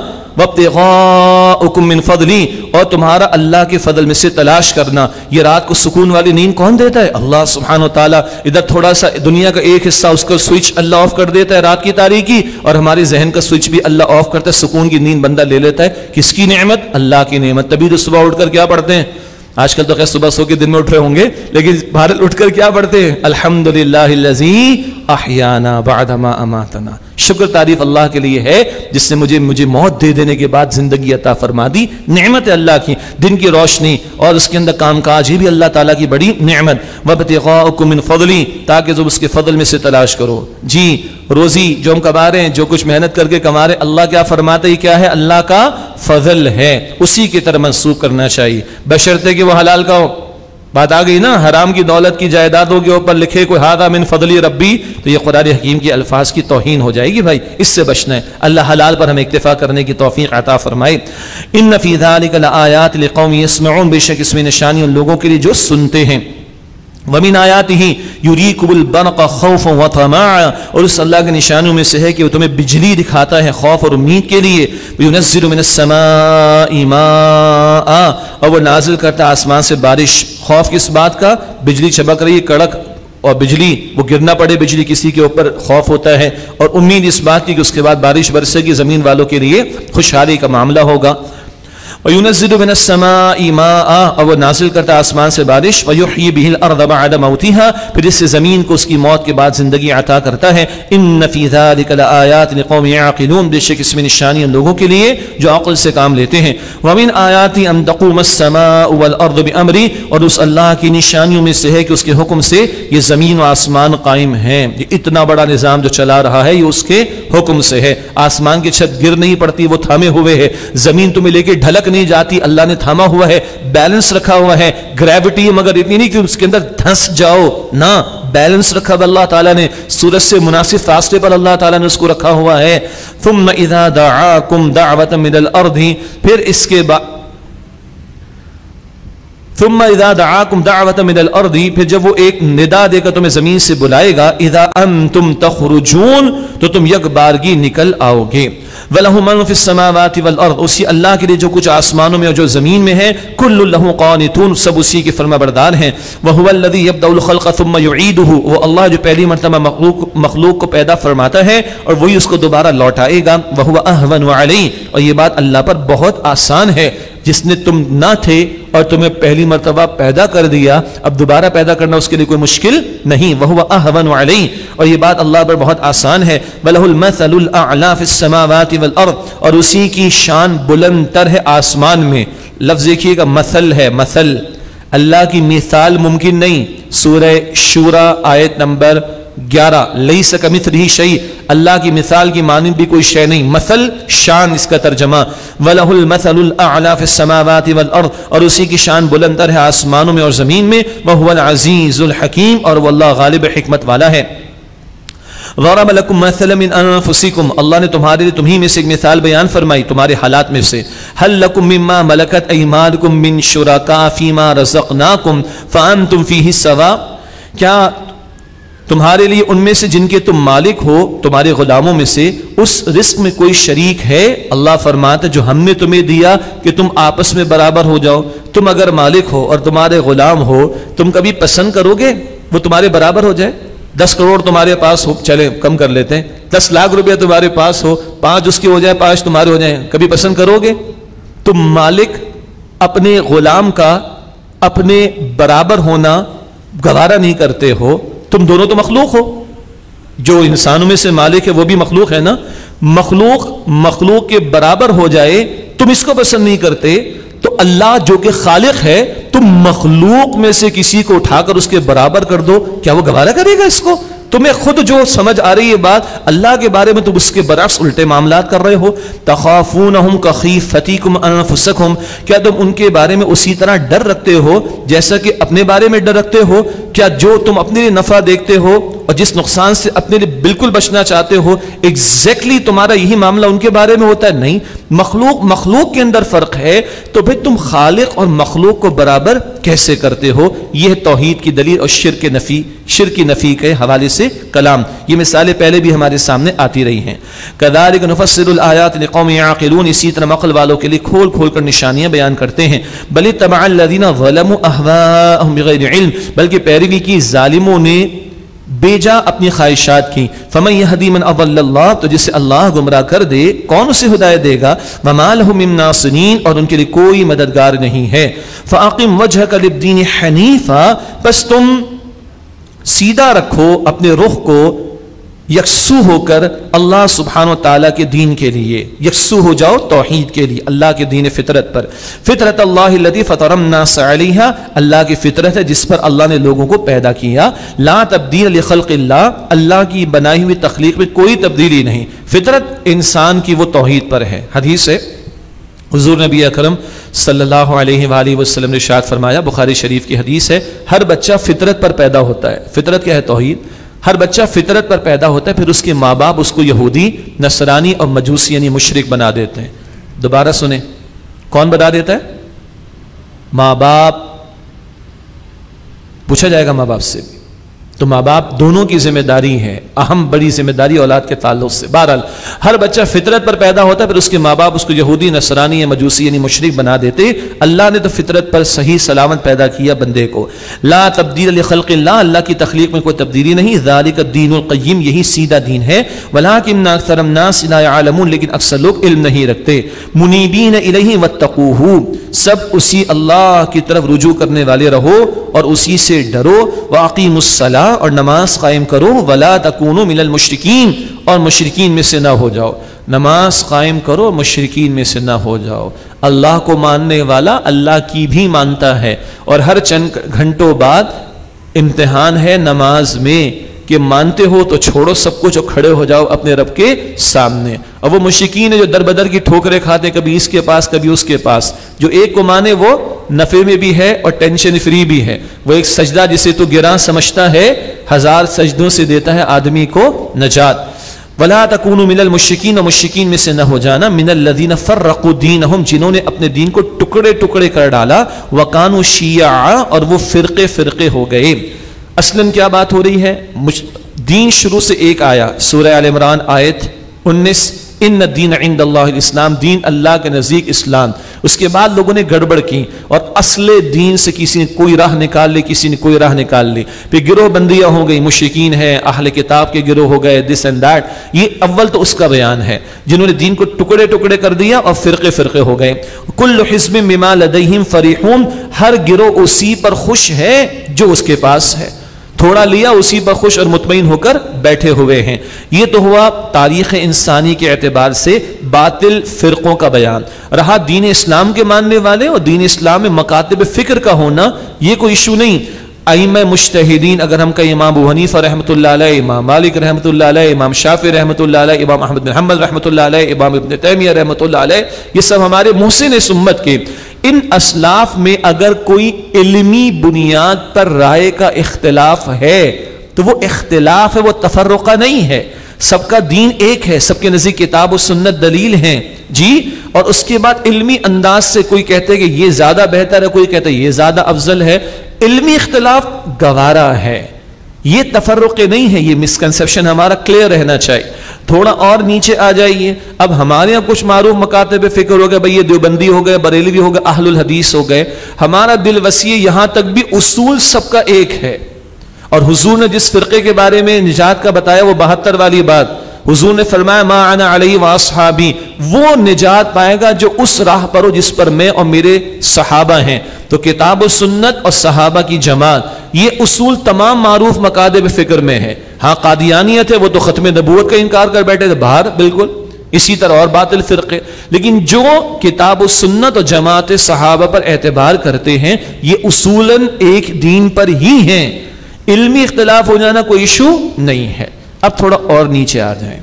Speaker 1: وابتغاؤکم من فضلی، اور تمہارا اللہ کے فضل میں سے تلاش کرنا. یہ رات کو سکون والی نیند کون دیتا ہے؟ اللہ سبحانہ وتعالی. ادھر تھوڑا سا دنیا کا ایک حصہ اس کا سوئچ اللہ آف کر دیتا ہے رات کی تاریکی، اور ہمارے ذہن کا سوئچ بھی اللہ آف کرتا ہے، سکون کی نیند بندہ لے لیتا ہے. کس کی نعمت؟ اللہ کی نعمت. تبھی تو صبح اٹھ کر کیا پڑھتے ہیں؟ آج کل تو خیر صبح سو کے دن میں اٹھ رہے ہوں گے، لیکن بھارت اٹھ کر کیا پڑھتے ہیں؟ الحمدللہ الذی احیانا بعد ما اماتنا. شکر تعریف اللہ کے لیے ہے جس نے مجھے مجھے موت دے دینے کے بعد زندگی عطا فرما دی. نعمت اللہ کی. دن کی روشنی اور اس کے اندر کام کاج، یہ بھی اللہ تعالیٰ کی بڑی نعمت. وابتغاؤکم من فضلی، تاکہ جو اس کے فضل میں سے تلاش کرو. جی روزی جو ہم کما رہے ہیں، جو کچھ محنت کر کے کما رہے ہیں، اللہ کیا فرماتا ہے؟ کیا ہے؟ اللہ کا فضل ہے، اسی کی طرح منسوخ کرنا چاہیے، بشرطے کہ وہ حلال کا ہو. بات آ گئی نا. حرام کی دولت کی جائیدادوں کے اوپر لکھے کوئی ہادہ من فضلی ربی، تو یہ قرآن حکیم کے الفاظ کی توہین ہو جائے گی. بھائی اس سے بچنا ہے. اللہ حلال پر ہمیں اکتفا کرنے کی توفیق عطا فرمائے. ان فی ذلک لآیات لقوم یسمعون، بے شک اس میں نشانی ان لوگوں کے لیے جو سنتے ہیں. ومن آیاتہ یریکم البرق خوفا وطمعا، اور اس اللہ کے نشانیوں میں سے ہے کہ وہ تمہیں بجلی دکھاتا ہے خوف اور امید کے لیے. وینزل من السماء ماء، اور وہ نازل کرتا ہے آسمان سے بارش. خوف کس بات کا؟ بجلی چمک رہی ہے کڑک اور بجلی وہ گرنا پڑے بجلی کسی کے اوپر خوف ہوتا ہے، اور امید اس بات کی کہ اس کے بعد بارش برسے گی، زمین والوں کے لیے خوشحالی کا معاملہ ہوگا. وَيُنَزِّلُ مِنَ السَّمَاءِ مَاءً اور وہ نازل کرتا آسمان سے بارش وَيُحْيِي بِهِ الْأَرْضَ بَعْدَ مَوْتِهَا پھر اس سے زمین کو اس کی موت کے بعد زندگی عطا کرتا ہے. إِنَّ فِي ذَلِكَ لَآيَاتٍ لِقَوْمٍ يَعْقِلُونَ بے شک اس میں نشانی ان لوگوں کے لیے جو عقل سے کام لیتے ہیں. وَمِنْ آيَاتِ أَن تَقُومَ السَّمَاءُ وَالْأَرْضُ بِأَمْرِهِ اور اس اللہ کی نشانیوں میں سے ہے کہ اس کے حکم سے یہ زمین و آسمان قائم ہیں. یہ اتنا بڑا نظام جو چلا رہا ہے یہ اس کے حکم سے ہے. آسمان کی چھت گر نہیں پڑتی، وہ تھامے ہوئے ہے. زمین تمہیں لے کے ڈھلک نہیں جاتی، اللہ نے تھاما ہوا ہے، بیلنس رکھا ہوا ہے. گریوٹی مگر اتنی نہیں کہ اس کے اندر دھنس جاؤ، نہ بیلنس رکھا ہوا اللہ تعالیٰ نے. سورج سے مناسب فاصلے پر اللہ تعالیٰ نے اس کو رکھا ہوا ہے. ثم اذا دعاکم دعوة من الارض پھر اس کے بعد ثم اذا دعاکم دعوة من الارض پھر جب وہ ایک ندا دے کر تمہیں زمین سے بلائے گا اذا انتم تخرجون تو تم یک بارگی نکل آؤ گے. وَلَهُ مَنْ فِي السَّمَاوَاتِ وَالْأَرْضِ اسی اللہ کے لیے جو کچھ آسمانوں میں اور جو زمین میں ہے كُلُّ لَهُ قَانِتُونَ سب اسی کے فرما بردار ہیں. وَهُوَ الَّذِي يَبْدَأُ الْخَلْقَ ثُمَّ يُعِيدُهُ وہ اللہ جو پہلی مرتبہ مخلوق, مخلوق کو پیدا فرماتا ہے اور وہی اس کو دوبارہ لوٹائے گا. وَهُوَ أَهْوَنُ عَلَيْهِ اور یہ بات اللہ پر بہت آسان ہے. جس نے تم نہ تھے اور تمہیں پہلی مرتبہ پیدا کر دیا اب دوبارہ پیدا کرنا اس کے لیے کوئی مشکل نہیں. وَهُوَ أَهْوَنُ عَلَيْهِ اور یہ بات اللہ پر بہت آسان ہے. وَلَهُ الْمَثَلُ الْأَعْلَى فِي السَّمَاوَاتِ وَالْأَرْضِ اور اسی کی شان بلند تر ہے آسمان میں. لفظ دیکھیے گا مثل ہے، مثل. اللہ کی مثال ممکن نہیں. سورہ شورى آیت نمبر گیارہ لیس کمثلہ شیء اللہ کی مثال کی مانند بھی کوئی شے نہیں. مثل شان اس کا ترجمہ. وَلَهُ الْمَثَلُ الْأَعْلَى فِي السَّمَاوَاتِ وَالْأَرْضِ اور اسی کی شان بلند تر ہے آسمانوں میں اور زمین میں. وَهُوَ الْعَزِيزُ الْحَكِيمُ اور وہ اللہ غالب حکمت والا ہے. ضرب لكم مثلا من انفسكم اللہ نے تمہارے لیے تمہیں میں سے ایک مثال بیان فرمائی تمہارے حالات میں سے. هل لكم مما ملكت ايمانكم من شركاء فيما رزقناكم فانتم فيه سواء کیا تمہارے لیے ان میں سے جن کے تم مالک ہو تمہارے غلاموں میں سے اس رزق میں کوئی شریک ہے؟ اللہ فرماتا جو ہم نے تمہیں دیا کہ تم آپس میں برابر ہو جاؤ. تم اگر مالک ہو اور تمہارے غلام ہو تم کبھی پسند کرو گے وہ تمہارے برابر ہو جائے؟ دس کروڑ تمہارے پاس ہو، چلے کم کر لیتے ہیں، دس لاکھ روپیہ تمہارے پاس ہو، پانچ اس کے ہو جائے پانچ تمہارے ہو جائیں، کبھی پسند کرو گے؟ تم مالک اپنے غلام کا اپنے برابر ہونا گوارا نہیں کرتے ہو. تم دونوں تو مخلوق ہو. جو انسانوں میں سے مالک ہے وہ بھی مخلوق ہے نا. مخلوق مخلوق کے برابر ہو جائے تم اس کو پسند نہیں کرتے تو اللہ جو کہ خالق ہے تم مخلوق میں سے کسی کو اٹھا کر اس کے برابر کر دو، کیا وہ گوارا کرے گا اس کو؟ تمہیں خود جو سمجھ آ رہی ہے بات اللہ کے بارے میں تم اس کے برعکس الٹے معاملات کر رہے ہو. تخافونہم کخیفتکم انفسکم کیا تم ان کے بارے میں اسی طرح ڈر رکھتے ہو جیسا کہ اپنے بارے میں ڈر رکھتے ہو؟ کیا جو تم اپنے لیے نفع دیکھتے ہو اور جس نقصان سے اپنے لیے بالکل بچنا چاہتے ہو ایگزیکٹلی تمہارا یہی معاملہ ان کے بارے میں ہوتا ہے؟ نہیں. مخلوق مخلوق کے اندر فرق ہے تو پھر تم خالق اور مخلوق کو برابر کیسے کرتے ہو؟ یہ توحید کی دلیل اور شرک نفی شرک کی نفی کے حوالے سے کلام. یہ مثالیں پہلے بھی ہمارے سامنے آتی رہی ہیں. کذالک نفصل الآیات لقوم یعقلون اسی طرح عقل والوں کے لیے کھول کھول کر نشانیاں بیان کرتے ہیں. بل اتبع الذین ظلموا اهواءهم بغیر علم بلکہ پیروی کی ظالموں نے بیجا اپنی خواہشات کی. فمن یہدی من اضل اللہ تو جسے اللہ گمراہ کر دے کون اسے ہدایت دے گا؟ وما لهم من ناصرین اور ان کے لیے کوئی مددگار نہیں ہے. فاقم وجهک للدین حنیفا بس تم سیدھا رکھو اپنے رخ کو یکسو ہو کر اللہ سبحانہ و تعالیٰ کے دین کے لیے. یکسو ہو جاؤ توحید کے لیے اللہ کے دین فطرت پر. فطرت اللہ التي فطر الناس علیہا اللہ کی فطرت ہے جس پر اللہ نے لوگوں کو پیدا کیا. لا تبدیل لخلق اللہ اللہ کی بنائی ہوئی تخلیق میں کوئی تبدیلی نہیں. فطرت انسان کی وہ توحید پر ہے. حدیث ہے حضور نبی اکرم صلی اللہ علیہ وآلہ وسلم نے ارشاد فرمایا بخاری شریف کی حدیث ہے ہر بچہ فطرت پر پیدا ہوتا ہے. فطرت کیا ہے؟ توحید. ہر بچہ فطرت پر پیدا ہوتا ہے پھر اس کے ماں باپ اس کو یہودی نصرانی اور مجوسی یعنی مشرک بنا دیتے ہیں. دوبارہ سنیں کون بنا دیتا ہے؟ ماں باپ. پوچھا جائے گا ماں باپ سے بھی تو ماں باپ دونوں کی ذمہ داری ہے، اہم بڑی ذمہ داری اولاد کے تعلق سے۔ بہرحال ہر بچہ فطرت پر پیدا ہوتا ہے، پھر اس کے ماں باپ اس کو یہودی، نصرانی یا مجوسی یعنی مشرک بنا دیتے۔ اللہ نے تو فطرت پر صحیح سلامت پیدا کیا بندے کو۔ لا تبدیل لخلق اللہ، اللہ کی تخلیق میں کوئی تبدیلی نہیں۔ ذالک الدین القیم، یہی سیدھا دین ہے۔ ولکن اکثر الناس لا یعلمون، لیکن اکثر لوگ علم نہیں رکھتے۔ منیبین الیہ واتقوہ، سب اسی اللہ کی طرف رجوع کرنے والے رہو اور اسی سے ڈرو۔ واقیموا الصلاۃ، اور نماز قائم کرو۔ ولا تکونوا من المشرکین، اور مشرکین میں سے نہ ہو جاؤ۔ نماز قائم کرو، مشرکین میں سے نہ ہو جاؤ۔ اللہ کو ماننے والا اللہ کی بھی مانتا ہے، اور ہر چند گھنٹوں بعد امتحان ہے نماز میں کہ مانتے ہو تو چھوڑو سب کچھ اور کھڑے ہو جاؤ اپنے رب کے سامنے۔ اور وہ مشرکین ہیں جو در بدر کی ٹھوکریں کھاتے، کبھی اس کے پاس کبھی اس کے پاس، جو ایک کو مانے وہ نفع میں بھی ہے اور ٹینشن فری بھی ہے۔ وہ ایک سجدہ جسے تو گراں سمجھتا ہے، ہزار سجدوں سے دیتا ہے آدمی کو نجات۔ وَلَا تَكُونُوا مِنَ الْمُشْرِكِينَ، اور مشرکین میں سے نہ ہو جانا۔ مِنَ الَّذِينَ فَرَّقُوا دِينَهُمْ، جنہوں نے اپنے دین کو ٹکڑے ٹکڑے کر ڈالا۔ وَكَانُوا شِيَعًا، اور وہ فرقے فرقے ہو گئے۔ اصلاً کیا بات ہو رہی ہے؟ دین شروع سے ایک آیا، سورہ آل عمران آیت انیس، ان الدین عند اللہ الاسلام، دین اللہ کے نزدیک اسلام۔ اس کے بعد لوگوں نے گڑبڑ کی اور اصل دین سے کسی نے کوئی راہ نکال لی، کسی نے کوئی راہ نکال لی، پھر گروہ بندیاں ہو گئی، مشرکین ہیں، اہل کتاب کے گروہ ہو گئے، دس اینڈ دیٹ۔ یہ اول تو اس کا بیان ہے جنہوں نے دین کو ٹکڑے ٹکڑے کر دیا اور فرقے فرقے ہو گئے۔ کل حزب بما لدیہم فریحون، ہر گروہ اسی پر خوش ہے جو اس کے پاس ہے، تھوڑا لیا اسی پر خوش اور مطمئن ہو کر بیٹھے ہوئے ہیں۔ یہ تو ہوا تاریخ انسانی کے اعتبار سے باطل فرقوں کا بیان۔ رہا دین اسلام کے ماننے والے اور دین اسلام میں مکاتب فکر کا ہونا، یہ کوئی ایشو نہیں۔ ائمہ مجتہدین اگر ہم کہیں، امام ابو حنیفہ رحمۃ اللہ علیہ، امام مالک رحمۃ اللہ علیہ، امام شافعی رحمۃ اللہ علیہ، امام احمد بن حنبل رحمۃ اللہ علیہ، امام ابن تیمیہ رحمۃ اللہ علیہ، یہ سب ہمارے محسن امت کے۔ ان اسلاف میں اگر کوئی علمی بنیاد پر رائے کا اختلاف ہے تو وہ اختلاف ہے، وہ تفرقہ نہیں ہے۔ سب کا دین ایک ہے، سب کے نزدیک کتاب و سنت دلیل ہیں جی، اور اس کے بعد علمی انداز سے کوئی کہتے کہ یہ زیادہ بہتر ہے، کوئی کہتا ہے یہ زیادہ افضل ہے۔ علمی اختلاف گوارا ہے، یہ تفرقے نہیں ہے۔ یہ مسکنسپشن ہمارا کلیئر رہنا چاہیے۔ تھوڑا اور نیچے آ جائیے، اب ہمارے یہاں کچھ معروف مکاتب فکر ہو گئے، بھئی یہ دیوبندی ہو گئے، بریلوی ہو گئے، اہل الحدیث ہو گئے۔ ہمارا دل وسیع، یہاں تک بھی اصول سب کا ایک ہے۔ اور حضور نے جس فرقے کے بارے میں نجات کا بتایا، وہ بہتر والی بات، حضور نے فرمایا ما انا علیہ واصحابی، وہ نجات پائے گا جو اس راہ پر ہو جس پر میں اور میرے صحابہ ہیں۔ تو کتاب و سنت اور صحابہ کی جماعت، یہ اصول تمام معروف مکاتب فکر میں ہے۔ ہاں قادیانیت ہے، وہ تو ختم نبوت کا انکار کر بیٹھے تھے باہر، بالکل اسی طرح اور باطل فرقے، لیکن جو کتاب و سنت اور جماعت صحابہ پر اعتبار کرتے ہیں، یہ اصولاً ایک دین پر ہی ہیں۔ علمی اختلاف ہو جانا کوئی ایشو نہیں ہے۔ اب تھوڑا اور نیچے آ جائیں۔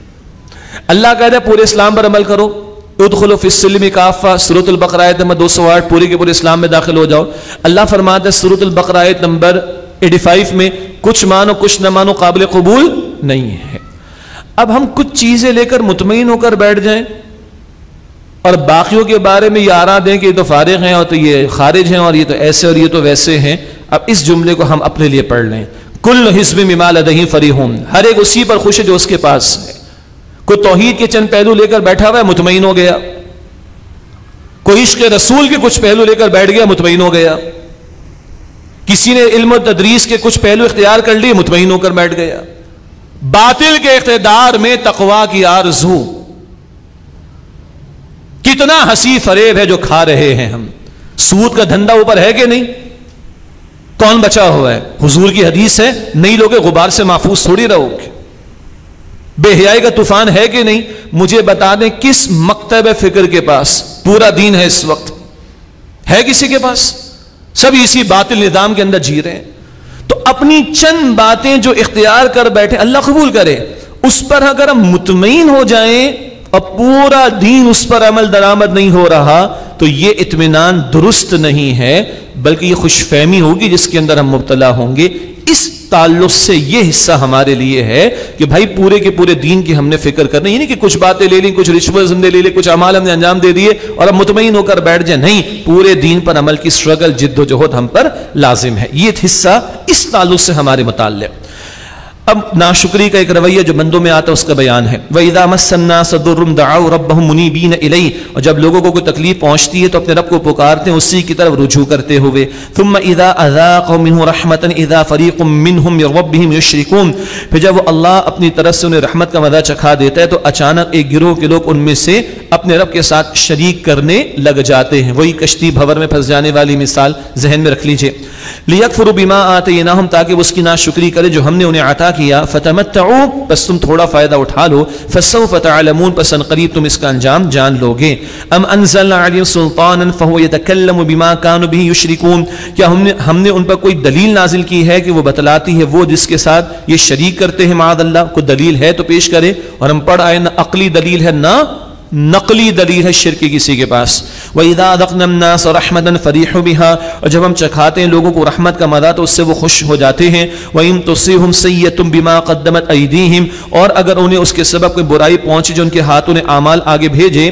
Speaker 1: اللہ کہتا ہے پورے اسلام پر عمل کرو، ادخلوا فی السلم کافہ، سورۃ البقرہ آیت نمبر دو سو آٹھ، پورے کے پورے اسلام میں داخل ہو جاؤ۔ اللہ فرماتا ہے سورۃ البقرہ آیت نمبر پچاسی میں، کچھ مانو کچھ نہ مانو قابل قبول نہیں ہے۔ اب ہم کچھ چیزیں لے کر مطمئن ہو کر بیٹھ جائیں اور باقیوں کے بارے میں یہ آرا دیں کہ یہ تو فارغ ہیں اور تو یہ خارج ہیں اور یہ تو ایسے اور یہ تو ویسے ہیں۔ اب اس جملے کو ہم اپنے لیے پڑھ لیں، کل حزب بما لدیہم فریحون، ہر ایک اسی پر خوش ہے جو اس کے پاس ہے۔ کوئی توحید کے چند پہلو لے کر بیٹھا ہوا ہے، مطمئن ہو گیا۔ کوئی عشق رسول کے کچھ پہلو لے کر بیٹھ گیا، مطمئن ہو گیا۔ کسی نے علم و تدریس کے کچھ پہلو اختیار کر لیے، مطمئن ہو کر بیٹھ گیا۔ باطل کے اقتدار میں تقویٰ کی آرزو، کتنا ہنسی فریب ہے جو کھا رہے ہیں ہم۔ سود کا دھندا اوپر ہے کہ نہیں؟ کون بچا ہوا ہے؟ حضور کی حدیث ہے، نہیں لوگے غبار سے محفوظ تھوڑی رہو گے۔ بے حیائی کا طوفان ہے کہ نہیں؟ مجھے بتا دیں کس مکتب فکر کے پاس پورا دین ہے اس وقت؟ ہے کسی کے پاس؟ سب اسی باطل نظام کے اندر جی رہے ہیں۔ تو اپنی چند باتیں جو اختیار کر بیٹھے، اللہ قبول کرے، اس پر اگر ہم مطمئن ہو جائیں اور پورا دین اس پر عمل درآمد نہیں ہو رہا، تو یہ اطمینان درست نہیں ہے، بلکہ یہ خوش فہمی ہوگی جس کے اندر ہم مبتلا ہوں گے۔ اس تعلق سے یہ حصہ ہمارے لیے ہے کہ بھائی پورے کے پورے دین کی ہم نے فکر کرنا، یہ نہیں کہ کچھ باتیں لے لیں، کچھ ریچولز ہم نے لے لیں، کچھ اعمال ہم نے انجام دے دیے اور اب مطمئن ہو کر بیٹھ جائیں، نہیں، پورے دین پر عمل کی سٹرگل، جد و جہد ہم پر لازم ہے. یہ حصہ اس تعلق سے ہمارے متعلق. اب ناشکری کا ایک رویہ جو بندوں میں آتا ہے اس کا بیان ہے. وَإِذَا مَسَّ النَّاسَ ضُرٌّ دَعَوْا رَبَّهُم مُنِيبِينَ إِلَيْهِ، اور جب لوگوں کو کوئی تکلیف پہنچتی ہے تو اپنے رب کو پکارتے ہیں اسی کی طرف رجوع کرتے ہوئے. ثُمَّ إِذَا أَذَاقَهُم مِّنْهُ رَحْمَةً إِذَا فَرِيقٌ مِّنْهُمْ بِرَبِّهِمْ يُشْرِكُونَ، پھر جب وہ اللہ اپنی طرف سے انہیں رحمت کا مزہ چکھا دیتا ہے تو اچانک ایک گروہ کے لوگ ان میں سے اپنے رب کے ساتھ شریک کرنے لگ جاتے ہیں. وہی کشتی بھور میں پھنس جانے والی مثال ذہن میں رکھ لیجئے. لِيَكْفُرُوا بِمَا آتَيْنَاهُمْ، تاکہ وہ اس کی ناشکری کرے جو ہم نے انہیں عطا کیا. فَتَمَتَّعُوا، بس تم تھوڑا فائدہ اٹھا لو. فَسَوْفَ تَعْلَمُونَ، پس ان قریب تم اس کا انجام جان لو گے. أَمْ أَنزَلْنَا عَلَيْهِمْ سُلْطَانًا فَهُوَ يَتَكَلَّمُ بِمَا كَانُوا بِهِ يُشْرِكُونَ، کیا ہم نے ہم نے ان پر کوئی دلیل نازل کی ہے کہ وہ بتلاتی ہے وہ جس کے ساتھ یہ شریک کرتے ہیں معاذ اللہ؟ کوئی دلیل ہے تو پیش کرے. اور ہم پڑھ آئے نہ عقلی دلیل ہے نہ نقلی دلیل ہے شرک کسی کے پاس. وَإِذَا أَذَقْنَا النَّاسَ رَحْمَةً فَرِحُوا بِهَا، اور جب ہم چکھاتے ہیں لوگوں کو رحمت کا مزہ تو اس سے وہ خوش ہو جاتے ہیں. وَإِن تُصِبْهُمْ سَيِّئَةٌ بِمَا قَدَّمَتْ أَيْدِيهِمْ، اور اگر انہیں اس کے سبب کوئی برائی پہنچی جو ان کے ہاتھوں نے اعمال آگے بھیجے.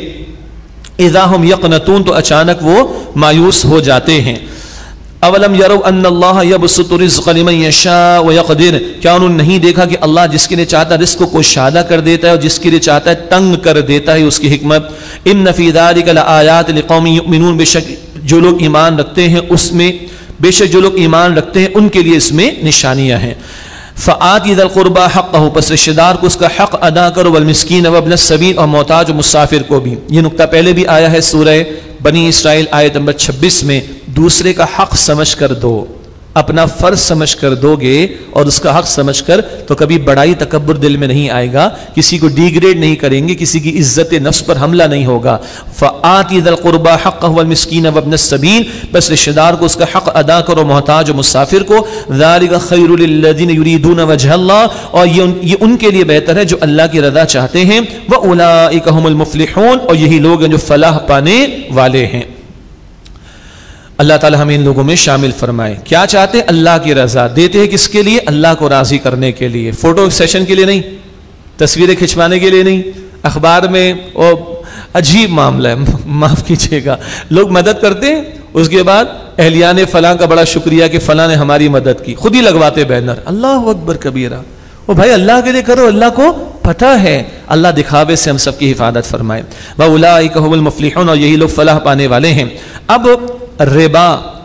Speaker 1: إِذَا هُمْ يَقْنَطُونَ، تو اچانک وہ مایوس ہو جاتے ہیں. اولم یروا ان اللہ یبسط الرزق لمن یشاء ویقدر، کیا انہوں نے نہیں دیکھا کہ اللہ جس کے لیے چاہتا ہے رزق کو کشادہ کر دیتا ہے اور جس کے لیے چاہتا ہے تنگ کر دیتا ہے. اس کی حکمت. ان فی ذلک لآیات لقوم یؤمنون، بے شک جو لوگ ایمان رکھتے ہیں اس میں بے شک جو لوگ ایمان رکھتے ہیں ان کے لیے اس میں نشانیاں ہیں. فآتی ذی القربى حقہ، پس رشتہ دار کو اس کا حق ادا کرو. والمسکین وابن السبیل، اور محتاج و مسافر کو بھی. یہ نقطہ پہلے بھی آیا ہے سورہ بنی اسرائیل آیت نمبر چھبیس میں. دوسرے کا حق سمجھ کر دو، اپنا فرض سمجھ کر دو گے اور اس کا حق سمجھ کر تو کبھی بڑائی تکبر دل میں نہیں آئے گا، کسی کو ڈیگریڈ نہیں کریں گے، کسی کی عزت نفس پر حملہ نہیں ہوگا. فآتی ذی القربى حقہ والمسکین وابن السبیل، بس رشتہ دار کو اس کا حق ادا کرو، محتاج و مسافر کو. ذالک خیر للذین یریدون وجہ اللہ، اور یہ ان, یہ ان کے لیے بہتر ہے جو اللہ کی رضا چاہتے ہیں. واولئک هم المفلحون، اور یہی لوگ ہیں جو فلاح پانے والے ہیں. اللہ تعالی ہمیں ان لوگوں میں شامل فرمائے. کیا چاہتے ہیں؟ اللہ کی رضا. دیتے ہیں کس کے لیے؟ اللہ کو راضی کرنے کے لیے. فوٹو سیشن کے لیے نہیں، تصویریں کھنچوانے کے لیے نہیں. اخبار میں اور عجیب معاملہ ہے، معاف کیجیے گا، لوگ مدد کرتے ہیں اس کے بعد اہلیان فلاں کا بڑا شکریہ کہ فلاں نے ہماری مدد کی، خود ہی لگواتے بینر. اللہ اکبر کبیرہ. وہ بھائی اللہ کے لیے کرو، اللہ کو پتہ ہے. اللہ دکھاوے سے ہم سب کی حفاظت فرمائے. وَأُولَٰئِكَ هُمُ الْمُفْلِحُونَ، اور یہی لوگ فلاح پانے والے ہیں. اب ربا،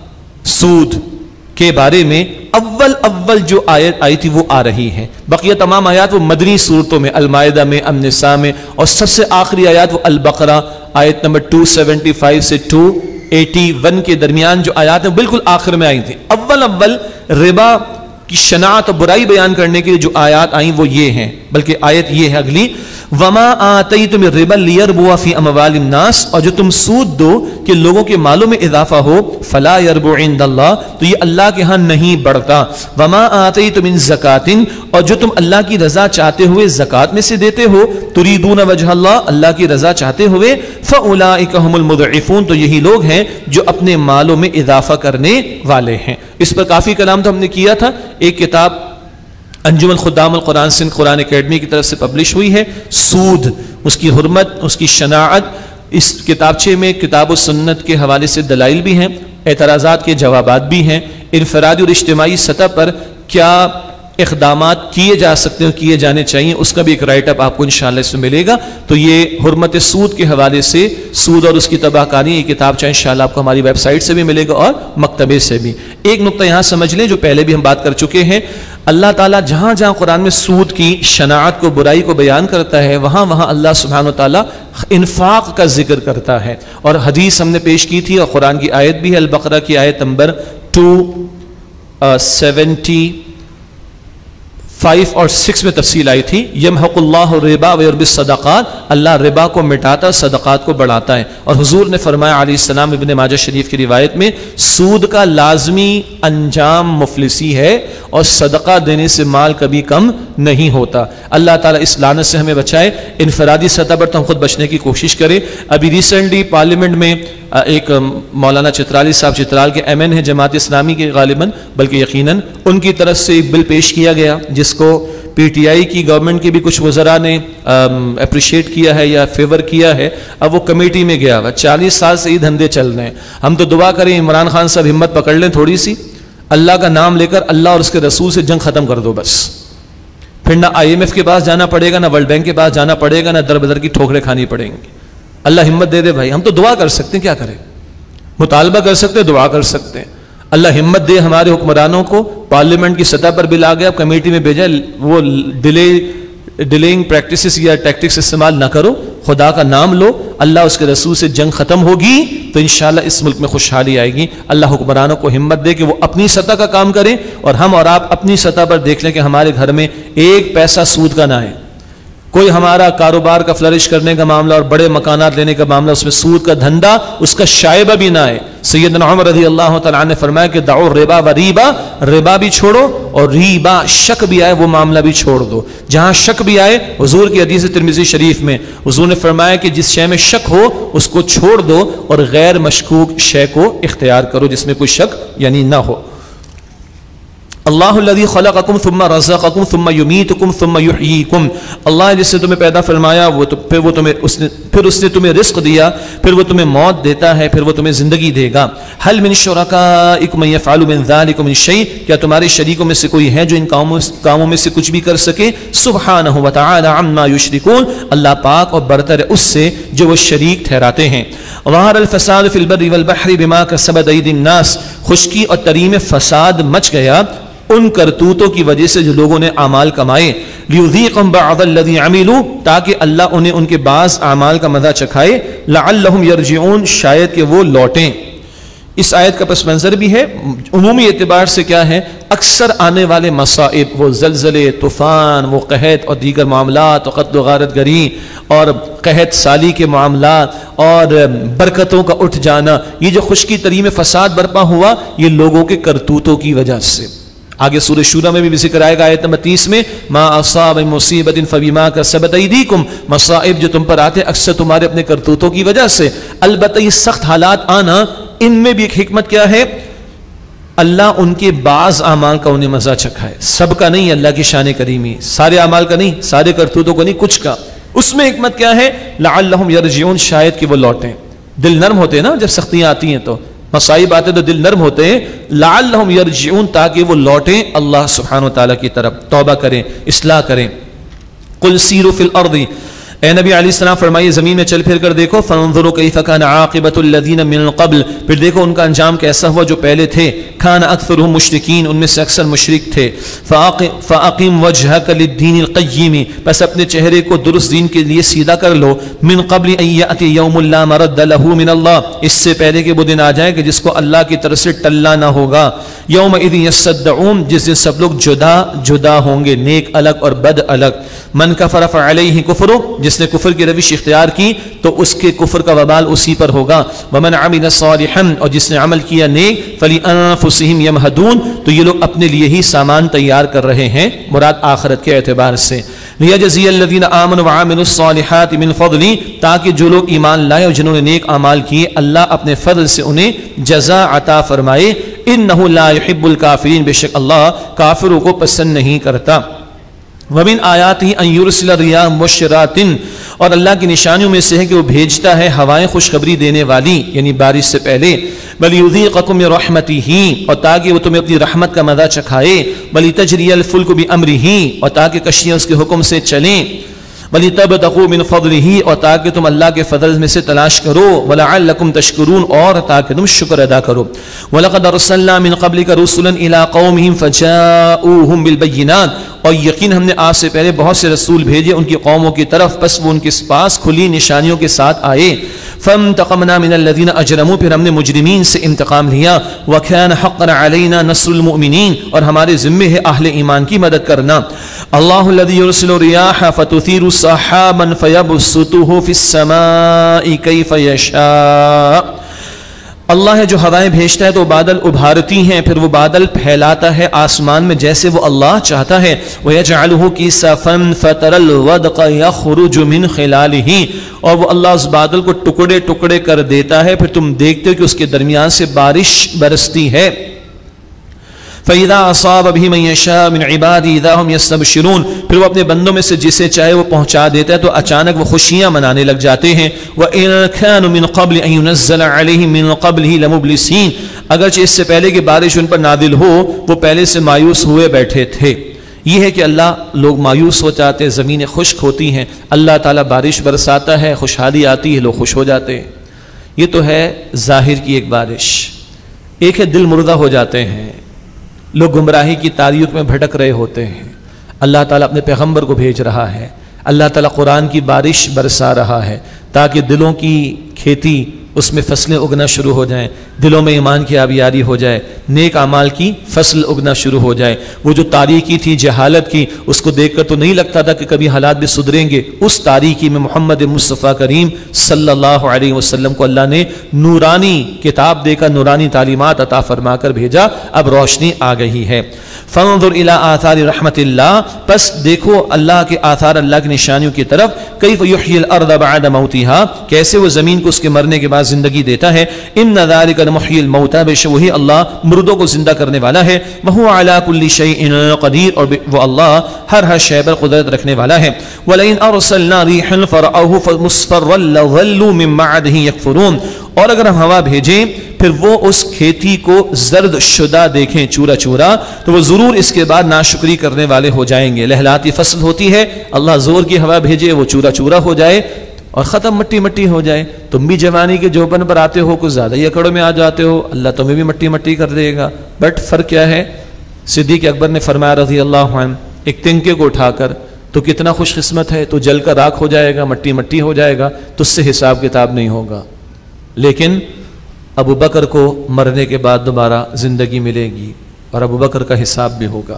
Speaker 1: سود کے بارے میں اول اول جو آیت آئی تھی وہ آ رہی ہے. بقیہ تمام آیات وہ مدنی صورتوں میں، المائدہ میں، النساء میں، اور سب سے آخری آیات وہ البقرہ آیت نمبر دو سو پچہتر سے دو سو اکیاسی کے درمیان جو آیات ہیں بالکل آخر میں آئی تھیں. اول اول ربا کی شناعت اور برائی بیان کرنے کے لیے جو آیات آئیں وہ یہ ہیں. بلکہ آیت یہ ہے اگلی، وما آتیتم من ربا لیربو فی اموال الناس، اور جو تم سود دو کہ لوگوں کے مالوں میں اضافہ ہو، فلا یربو عند اللہ، تو یہ اللہ کے ہاں نہیں بڑھتا. وما آتیتم من زکات، اور جو تم اللہ کی رضا چاہتے ہوئے زکات میں سے دیتے ہو، تریدون وجہ اللہ، اللہ کی رضا چاہتے ہوئے، فاولئک هم المضعفون، تو یہی لوگ ہیں جو اپنے مالوں میں اضافہ کرنے والے ہیں. اس پر کافی کلام تو ہم نے کیا تھا. ایک کتاب انجمن خدام القرآن سندھ قرآن اکیڈمی کی طرف سے پبلش ہوئی ہے، سود، اس کی حرمت، اس کی شناعت. اس کتابچے میں کتاب و سنت کے حوالے سے دلائل بھی ہیں، اعتراضات کے جوابات بھی ہیں. انفرادی اور اجتماعی سطح پر کیا اقدامات کیے جا سکتے ہیں، کیے جانے چاہیے، اس کا بھی ایک رائٹ اپ آپ کو انشاءاللہ اس میں ملے گا. تو یہ حرمت سود کے حوالے سے، سود اور اس کی تباہ کاری، یہ کتاب چاہے انشاءاللہ آپ کو ہماری ویب سائٹ سے بھی ملے گا اور مکتبے سے بھی. ایک نقطہ یہاں سمجھ لیں جو پہلے بھی ہم بات کر چکے ہیں، اللہ تعالیٰ جہاں جہاں قرآن میں سود کی شناعت کو، برائی کو بیان کرتا ہے، وہاں وہاں اللہ سبحانہ وتعالیٰ انفاق کا ذکر کرتا ہے. اور حدیث ہم نے پیش کی تھی اور قرآن کی آیت بھی ہے، البقرہ کی آیت نمبر دو سو سیونٹی فائیو اور سکس میں تفصیل آئی تھی. یمحق اللہ الربا ویربی الصدقات، اللہ ربا کو مٹاتا، صدقات کو بڑھاتا ہے. اور حضور نے فرمایا علیہ السلام ابن ماجہ شریف کی روایت میں، سود کا لازمی انجام مفلسی ہے اور صدقہ دینے سے مال کبھی کم نہیں ہوتا۔ اللہ تعالیٰ اس لعنت سے ہمیں بچائے۔ انفرادی سطح پر تو ہم خود بچنے کی کوشش کریں۔ ابھی ریسنٹلی پارلیمنٹ میں ایک مولانا چترالی صاحب چترال کے ایم این ہیں جماعت اسلامی کے غالباً بلکہ یقیناً، ان کی طرف سے ایک بل پیش کیا گیا جس کو پی ٹی آئی کی گورنمنٹ کے بھی کچھ وزراء نے اپریشیٹ کیا ہے یا فیور کیا ہے۔ اب وہ کمیٹی میں گیا ہوا، چالیس سال سے یہ دھندے چل رہے ہیں۔ ہم تو دعا کریں عمران خان صاحب ہمت پکڑ لیں تھوڑی سی، اللہ کا نام لے کر اللہ اور اس کے رسول سے جنگ ختم کر دو بس، پھر نہ آئی ایم ایف کے پاس جانا پڑے گا، نہ ورلڈ بینک کے پاس جانا پڑے گا، نہ در بدر کی ٹھوکریں کھانی پڑیں گی۔ اللہ ہمت دے دے بھائی، ہم تو دعا کر سکتے ہیں، کیا کریں، مطالبہ کر سکتے ہیں، دعا کر سکتے ہیں۔ اللہ ہمت دے ہمارے حکمرانوں کو، پارلیمنٹ کی سطح پر بل آ گیا، کمیٹی میں بھیجا، وہ ڈیلے ڈیلینگ پریکٹسز یا ٹیکٹکس استعمال نہ کرو، خدا کا نام لو، اللہ اس کے رسول سے جنگ ختم ہوگی تو انشاءاللہ اس ملک میں خوشحالی آئے گی۔ اللہ حکمرانوں کو ہمت دے کہ وہ اپنی سطح کا کام کریں، اور ہم اور آپ اپنی سطح پر دیکھ لیں کہ ہمارے گھر میں ایک پیسہ سود کا نہ آئے۔ کوئی ہمارا کاروبار کا فلرش کرنے کا معاملہ اور بڑے مکانات لینے کا معاملہ، اس میں سود کا دھندا، اس کا شائبہ بھی نہ آئے۔ سیدنا عمر رضی اللہ تعالیٰ عنہ نے فرمایا کہ دعو الربا و ریبا، ربا بھی چھوڑو اور ریبا شک بھی آئے وہ معاملہ بھی چھوڑ دو۔ جہاں شک بھی آئے، حضور کی حدیث ترمذی شریف میں حضور نے فرمایا کہ جس شے میں شک ہو اس کو چھوڑ دو اور غیر مشکوک شے کو اختیار کرو جس میں کوئی شک یعنی نہ ہو۔ اللہ الذی خلقکم ثم رزقکم ثم یمیتکم ثم یحییکم، اللہ جس نے تمہیں پیدا فرمایا وہ تو پھر وہ تمہیں اس نے پھر اس نے تمہیں رزق دیا، پھر وہ تمہیں موت دیتا ہے، پھر وہ تمہیں زندگی دے گا۔ هل من شرکائکم من یفعل من ذلک من شیء، کیا تمہارے شریکوں میں سے کوئی ہے جو ان کاموں کاموں میں سے کچھ بھی کر سکے؟ سبحانہ وتعالی عما یشرکون، اللہ پاک اور برتر ہے اس سے جو وہ شریک ٹھہراتے ہیں۔ ظہر الفساد فی البر والبحر بما کسبت ایدی الناس، خشکی اور تری میں فساد مچ گیا ان کرتوتوں کی وجہ سے جو لوگوں نے اعمال کمائے، لیذیقہم بعض الذی عملوا، تاکہ اللہ انہیں ان کے بعض اعمال کا مزہ چکھائے، لعلہم یرجعون، شاید کہ وہ لوٹیں۔ اس آیت کا پس منظر بھی ہے، عمومی اعتبار سے کیا ہے، اکثر آنے والے مصائب، وہ زلزلے، طوفان، وہ قحط اور دیگر معاملات اور قتل و غارت گری اور قحط سالی کے معاملات اور برکتوں کا اٹھ جانا، یہ جو خشکی تری میں فساد برپا ہوا یہ لوگوں کے کرتوتوں کی وجہ سے۔ آگے سورہ شورى میں بھی ذکر آئے گا آیت نمبر تیس میں، ما اصاب مصیبت فبما کسبت ایدیکم، مصائب جو تم پر آتے اکثر تمہارے اپنے کرتوتوں کی وجہ سے۔ البتہ یہ سخت حالات آنا، ان میں بھی ایک حکمت کیا ہے، اللہ ان کے بعض اعمال کا انہیں مزہ چکھا ہے، سب کا نہیں، اللہ کی شان کریمی، سارے اعمال کا نہیں، سارے کرتوتوں کا نہیں، کچھ کا۔ اس میں حکمت کیا ہے، لعلہم یرجعون، شاید کہ وہ لوٹیں۔ دل نرم ہوتے ہیں نا جب سختیاں آتی ہیں تو، مصائب آتے تو دل نرم ہوتے ہیں، لعلہم یرجعون، تاکہ وہ لوٹیں اللہ سبحانہ وتعالی کی طرف، توبہ کریں، اصلاح کریں۔ قل سیروا فی الارض، اے نبی علیہ السلام فرمائیے زمین میں چل پھر کر دیکھو، فانظروا کیف کان عاقبۃ الذین من قبل، پھر دیکھو ان کا انجام کیسا ہوا جو پہلے تھے، کان اکثرهم مشرکین، ان میں سے اکثر مشرک تھے۔ فاقم وجهک للدین القیم، پس اپنے چہرے کو درست دین کے لیے سیدھا کر لو، من قبل ان یأتی یوم لا مرد له من اللہ، اس سے پہلے کہ وہ دن آ جائے کہ جس کو اللہ کی طرف سے ٹلنا نہ ہوگا۔ یومئذ یصدعون، جس دن سب لوگ جدا جدا ہوں گے، نیک الگ اور بد الگ۔ من کفر فعلیہ کفر، جس نے کفر کی روش اختیار کی تو اس کے کفر کا وبال اسی پر ہوگا۔ ومن عمل صالحا، اور جس نے عمل کیا نیک، فلانفسہم یمہدون، تو یہ لوگ اپنے لیے ہی سامان تیار کر رہے ہیں، مراد آخرت کے اعتبار سے۔ لیجزی الذین آمنوا وعملوا الصالحات من فضلی، تاکہ جو لوگ ایمان لائے اور جنہوں نے نیک اعمال کیے اللہ اپنے فضل سے انہیں جزا عطا فرمائے۔ انہ لا يحب الکافرین، بے شک اللہ کافروں کو پسند نہیں کرتا۔ وَمِنْ آیَاتِهِ أَنْ يُرْسِلَ الرِّيَاحَ مُبَشِّرَاتٍ، اور اللہ کی نشانیوں میں سے ہے کہ وہ بھیجتا ہے ہوائیں خوشخبری دینے والی، یعنی بارش سے پہلے۔ وَلِيُذِيقَكُم مِّن رَحْمَتِهِ، اور تاکہ وہ تمہیں اپنی رحمت کا مزہ چکھائے۔ وَلِتَجْرِيَ الْفُلْكُ بِأَمْرِهِ، اور تاکہ کشتیاں اس کے حکم سے چلیں۔ وَلِتَبْتَغُوا مِنْ فَضْلِهِ، اور تاکہ تم اللہ کے فضل میں سے تلاش کرو۔ وَلَعَلَّكُمْ تَشْكُرُونَ، اور تاکہ تم شکر ادا کرو۔ وَلَقَدْ أَرْسَلْنَا مِنْ قَبْلِكَ رُسُلًا إِلَىٰ قَوْمِهِمْ فَجَاءُوهُمْ بِالْبَيِّنَاتِ، اور یقین ہم نے آپ سے پہلے بہت سے رسول بھیجے ان کی قوموں کی طرف، پس وہ ان کے پاس کھلی نشانیوں کے ساتھ آئے۔ فَانْتَقَمْنَا مِنَ الَّذِينَ أَجْرَمُوا، پھر ہم نے مجرمین سے انتقام لیا۔ وَكَانَ حَقًّا عَلَيْنَا نَصْرُ الْمُؤْمِنِينَ، اور ہمارے ذمے ہے اہل ایمان کی مدد کرنا۔ اللہ الذی یرسل الرِّيَاحَ فَتُثِيرُ سَحَابًا فَيَبْسُطُهُ فِي السَّمَاءِ كَيْفَ يَشَاءُ، اللہ ہے جو ہوائیں بھیجتا ہے تو بادل ابھارتی ہیں، پھر وہ بادل پھیلاتا ہے آسمان میں جیسے وہ اللہ چاہتا ہے. وَيَجْعَلُهُ كِسَفًا فَتَرَى الْوَدْقَ يَخْرُجُ مِنْ خِلَالِهِ، اور وہ اللہ اس بادل کو ٹکڑے ٹکڑے کر دیتا ہے، پھر تم دیکھتے ہو کہ اس کے درمیان سے بارش برستی ہے. فَإِذَا أَصَابَ بِهِ مَن يَشَاءُ مِنْ عِبَادِهِ إِذَا هُمْ يَسْتَبْشِرُونَ، پھر وہ اپنے بندوں میں سے جسے چاہے وہ پہنچا دیتا ہے تو اچانک وہ خوشیاں منانے لگ جاتے ہیں. وَإِن كَانُوا مِن قَبْلِ أَن يُنَزَّلَ عَلَيْهِم مِّن قَبْلِهِ لَمُبْلِسِينَ، اگرچہ اس سے پہلے کہ بارش ان پر نازل ہو وہ پہلے سے مایوس ہوئے بیٹھے تھے. یہ ہے کہ اللہ لوگ مایوس ہو جاتے، زمینیں خشک ہوتی ہیں، اللہ تعالیٰ بارش برساتا ہے، خوشحالی آتی ہے، لوگ خوش ہو جاتے ہیں. یہ تو ہے ظاہر کی ایک بارش. ایک ہے دل مردہ ہو جاتے ہیں، لوگ گمراہی کی تاریخ میں بھٹک رہے ہوتے ہیں. اللہ تعالیٰ اپنے پیغمبر کو بھیج رہا ہے، اللہ تعالیٰ قرآن کی بارش برسا رہا ہے تاکہ دلوں کی کھیتی، اس میں فصلیں اگنا شروع ہو جائیں، دلوں میں ایمان کی آبیاری ہو جائے، نیک اعمال کی فصل اگنا شروع ہو جائے. وہ جو تاریکی تھی جہالت کی، اس کو دیکھ کر تو نہیں لگتا تھا کہ کبھی حالات بھی سدھریں گے. اس تاریکی میں محمد مصطفیٰ کریم صلی اللہ علیہ وسلم کو اللہ نے نورانی کتاب دے کر نورانی تعلیمات عطا فرما کر بھیجا. اب روشنی آ گئی ہے. فانظر الى آثار رحمت اللہ، پس دیکھو اللہ کے آثار، اللہ کی نشانیوں کی طرف. کیف یحیی الارض بعد موتها، کیسے وہ زمین کو اس کے مرنے کے بعد زندگی دیتا ہے. ان ذلک لمحیی الموتى، بے شک وہی اللہ مردوں کو زندہ کرنے والا ہے. وهو على كل شيء قدیر، اور وہ اللہ ہر ہر شے پر قدرت رکھنے والا ہے. ولئن ارسلنا ريحا فرأوه مصفرا لظلوا من بعده يكفرون، اور اگر ہم ہوا بھیجیں پھر وہ اس کھیتی کو زرد شدہ دیکھیں چورا چورا تو وہ ضرور اس کے بعد ناشکری کرنے والے ہو جائیں گے. لہلاتی فصل ہوتی ہے، اللہ زور کی ہوا بھیجے وہ چورا چورا ہو جائے اور ختم، مٹی مٹی ہو جائے. تم بھی جوانی کے جوبن پر آتے ہو، کچھ زیادہ ہی اکڑوں میں آ جاتے ہو، اللہ تمہیں بھی مٹی مٹی کر دے گا. بٹ فرق کیا ہے؟ صدیق اکبر نے فرمایا رضی اللہ عنہ، ایک تنکے کو اٹھا کر تو کتنا خوش قسمت ہے، تو جل کر راکھ ہو جائے گا، مٹی مٹی ہو جائے گا، تو اس سے حساب کتاب نہیں ہوگا. لیکن ابو بکر کو مرنے کے بعد دوبارہ زندگی ملے گی اور ابو بکر کا حساب بھی ہوگا.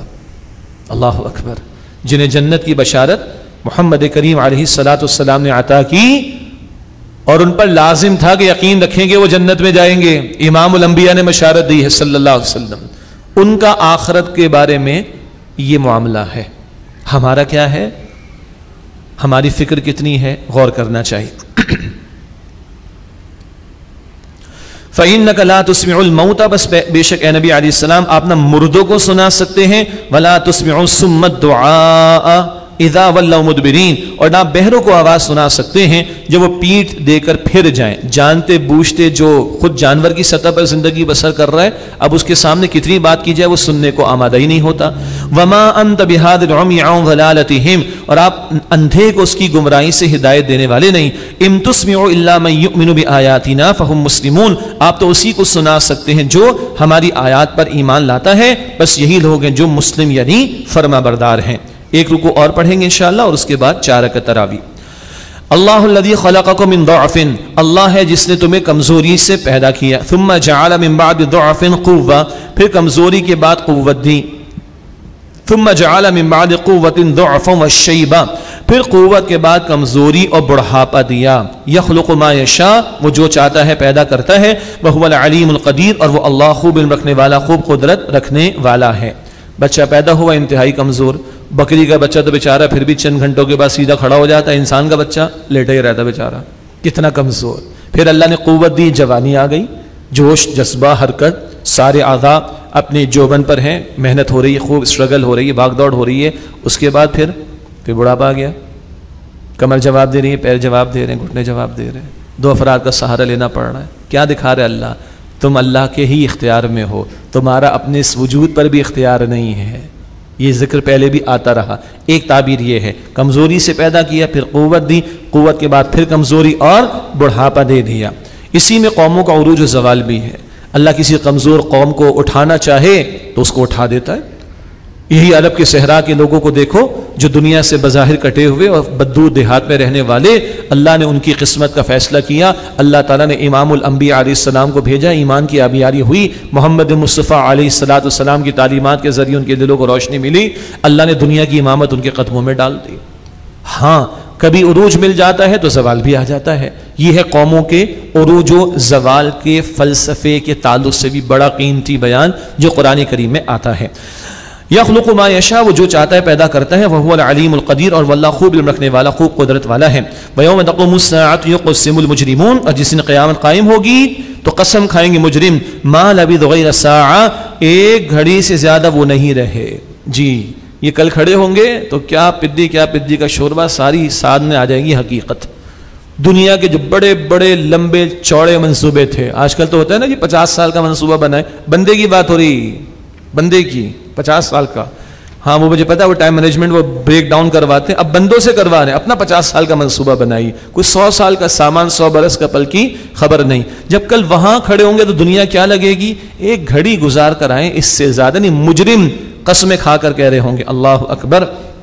Speaker 1: اللہ اکبر. جنہیں جنت کی بشارت محمد کریم علیہ الصلاۃ والسلام نے عطا کی اور ان پر لازم تھا کہ یقین رکھیں گے وہ جنت میں جائیں گے. امام الانبیاء نے بشارت دی ہے صلی اللہ علیہ وسلم. ان کا آخرت کے بارے میں یہ معاملہ ہے. ہمارا کیا ہے؟ ہماری فکر کتنی ہے؟ غور کرنا چاہیے. فَإِنَّكَ لَا تُسْمِعُ الْمَوْتَ، بس بے شک اے نبی علیہ السلام آپ نہ مردوں کو سنا سکتے ہیں، وَلَا تُسْمِعُ الصُّمَّ الدُّعَاءَ اِذَا وَلَّوْا مُدْبِرِينَ، اور نہ بہروں کو آواز سنا سکتے ہیں جب وہ پیٹھ دے کر پھر جائیں. جانتے بوجھتے جو خود جانور کی سطح پر زندگی بسر کر رہا ہے، اب اس کے سامنے کتنی بات کی جائے وہ سننے کو آمادہ ہی نہیں ہوتا. وَمَا أَنْتَ بِهَادِ الْعُمْيِ عَنْ ضَلَالَتِهِمْ، اور آپ اندھے کو اس کی گمراہی سے ہدایت دینے والے نہیں. اِن تُسْمِعُ إِلَّا مَن يُؤْمِنُ بِآيَاتِنَا فَهُمْ مُسْلِمُونَ، آپ تو اسی کو سنا سکتے ہیں جو ہماری آیات پر ایمان لاتا ہے، بس یہی لوگ ہیں جو مسلم یعنی فرما بردار ہیں. ایک رکوع اور پڑھیں گے انشاءاللہ اور اس کے بعد چار رکعت تراویح. اللہ الذی خلقکم من ضعف، اللہ ہے جس نے تمہیں کمزوری سے پیدا کیا. ثم جعل من بعد ضعف قوة، پھر کمزوری کے بعد قوت دی. ثم جعل من بعد قوة ضعفا وشیبا، پھر قوت کے بعد کمزوری اور بڑھاپا دیا. یخلق ما یشاء، وہ جو چاہتا ہے پیدا کرتا ہے. وهو العلیم القدیر، اور وہ اللہ خوب علم رکھنے والا، خوب قدرت رکھنے والا ہے. بچہ پیدا ہوا انتہائی کمزور، بکری کا بچہ تو بیچارہ پھر بھی چند گھنٹوں کے بعد سیدھا کھڑا ہو جاتا ہے، انسان کا بچہ لیٹا ہی رہتا بیچارہ، کتنا کمزور. پھر اللہ نے قوت دی، جوانی آ گئی، جوش جذبہ حرکت، سارے اعضاء اپنے جوبن پر ہیں، محنت ہو رہی ہے، خوب اسٹرگل ہو رہی ہے، بھاگ دوڑ ہو رہی ہے. اس کے بعد پھر پھر بڑھاپا آ گیا، کمر جواب دے رہی ہے، پیر جواب دے رہے ہیں، گھٹنے جواب دے رہے ہیں، دو افراد کا سہارا لینا پڑ رہا ہے. کیا دکھا رہے اللہ؟ تم اللہ کے ہی اختیار میں ہو، تمہارا اپنے اس وجود پر بھی اختیار نہیں ہے. یہ ذکر پہلے بھی آتا رہا. ایک تعبیر یہ ہے، کمزوری سے پیدا کیا، پھر قوت دی، قوت کے بعد پھر کمزوری اور بڑھاپا دے دیا. اسی میں قوموں کا عروج و زوال بھی ہے. اللہ کسی کمزور قوم کو اٹھانا چاہے تو اس کو اٹھا دیتا ہے. یہی عرب کے صحرا کے لوگوں کو دیکھو جو دنیا سے بظاہر کٹے ہوئے اور بددور دیہات میں رہنے والے، اللہ نے ان کی قسمت کا فیصلہ کیا. اللہ تعالیٰ نے امام الانبیاء علیہ السلام کو بھیجا، ایمان کی آبیاری ہوئی، محمد مصطفیٰ علیہ الصلاۃ والسلام کی تعلیمات کے ذریعے ان کے دلوں کو روشنی ملی. اللہ نے دنیا کی امامت ان کے قدموں میں ڈال دی. ہاں کبھی عروج مل جاتا ہے تو زوال بھی آ جاتا ہے. یہ ہے قوموں کے عروج و زوال کے فلسفے کے تعلق سے بھی بڑا قیمتی بیان جو قرآن کریم میں آتا ہے. یخلق ما یشاء، وہ جو چاہتا ہے پیدا کرتا ہے. وهو العلیم القدیر، اور واللہ خوب علم رکھنے والا، خوب قدرت والا ہے. ویوم تقوم الساعة یقسم المجرمون، اور جس دن قیامت قائم ہوگی تو قسم کھائیں گے مجرم، ما لبثوا غیر ساعة، ایک گھڑی سے زیادہ وہ نہیں رہے. جی یہ کل کھڑے ہوں گے تو کیا پدی کیا پدی کا شوربہ ساری سامنے آ جائے گی حقیقت. دنیا کے جو بڑے بڑے لمبے چوڑے منصوبے تھے، آج کل تو ہوتا ہے نا کہ پچاس سال کا منصوبہ بنائے، بندے کی بات ہو رہی، بندے کی پچاس سال کا. ہاں وہ مجھے پتا ہے وہ ٹائم مینجمنٹ وہ بریک ڈاؤن کرواتے ہیں، اب بندوں سے کروا رہے ہیں. اپنا پچاس سال کا منصوبہ بنائی، کوئی سو سال کا سامان، سو برس کا پل کی خبر نہیں. جب کل وہاں کھڑے ہوں گے تو دنیا کیا لگے گی؟ ایک گھڑی گزار کر آئیں، اس سے زیادہ نہیں. مجرم قسمیں کھا کر کہہ رہے ہوں گے اللہ اکبر.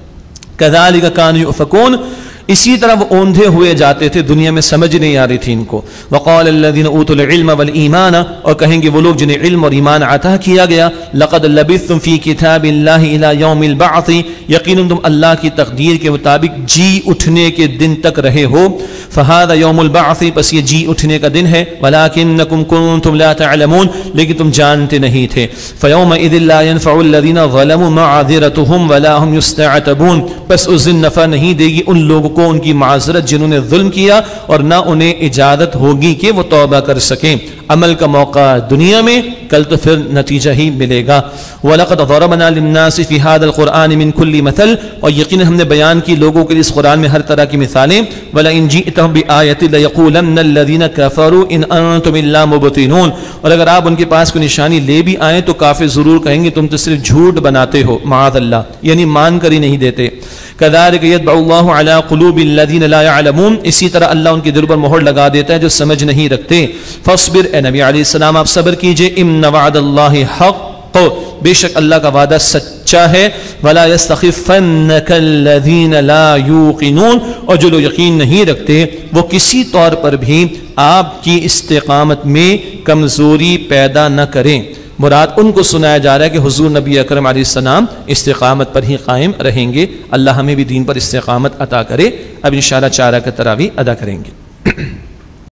Speaker 1: کذالک کانوا یؤفکون، اسی طرح وہ اوندھے ہوئے جاتے تھے، دنیا میں سمجھ نہیں آ رہی تھی ان کو. وقال الذین اوتوا العلم والایمان، اور کہیں گے وہ لوگ جنہیں علم اور ایمان عطا کیا گیا، لقد لبثتم فی کتاب اللہ الی یوم البعث، یقیناً تم اللہ کی تقدیر کے مطابق جی اٹھنے کے دن تک رہے ہو. فہذا یوم البعث، پس یہ جی اٹھنے کا دن ہے. ولکنکم کنتم لا تعلمون، لیکن تم جانتے نہیں تھے. فیومئذ لا ينفع الذین ظلموا معذرتهم ولا هم یستعتبون، پس اس دن نفع نہیں دے گی ان لوگوں کو ان کی معذرت جنہوں نے ظلم کیا، اور نہ انہیں اجازت ہوگی کہ وہ توبہ کر سکیں. عمل کا موقع دنیا میں، کل تو پھر نتیجہ ہی ملے گا. وَلَقَدْ ضَرَبْنَا لِلنَّاسِ فِي هَذَا الْقُرْآنِ مِنْ كُلِّ مَثَلٍ، اور یقیناً ہم نے بیان کی لوگوں کے لیے اس قرآن میں ہر طرح کی مثالیں. وَلَئِنْ جِئْتَهُمْ بِآيَةٍ لَيَقُولَنَّ الَّذِينَ كَفَرُوا إِنْ أَنْتُمْ إِلَّا مُبْطِلُونَ، اور اگر آپ ان کے پاس کوئی نشانی لے بھی آئیں تو کافر ضرور کہیں گے تم تو صرف جھوٹ بناتے ہو، معاذ اللہ، یعنی مان کر ہی نہیں دیتے. كذلك يطبع الله على قلوب الذين لا يعلمون، اسی طرح اللہ ان کے دل پر مہر لگا دیتا ہے جو سمجھ نہیں رکھتے. فاصبر، اے نبی علیہ السلام آپ صبر کیجئے. ان وعد اللہ حق، بے شک اللہ کا وعدہ سچا ہے. ولا يستخفنك الذين لا يوقنون، اور جو لوگ یقین نہیں رکھتے وہ کسی طور پر بھی آپ کی استقامت میں کمزوری پیدا نہ کریں. مراد ان کو سنایا جا رہا ہے کہ حضور نبی اکرم علیہ السلام استقامت پر ہی قائم رہیں گے. اللہ ہمیں بھی دین پر استقامت عطا کرے. اب انشاءاللہ چار رکعت تراویح ادا کریں گے.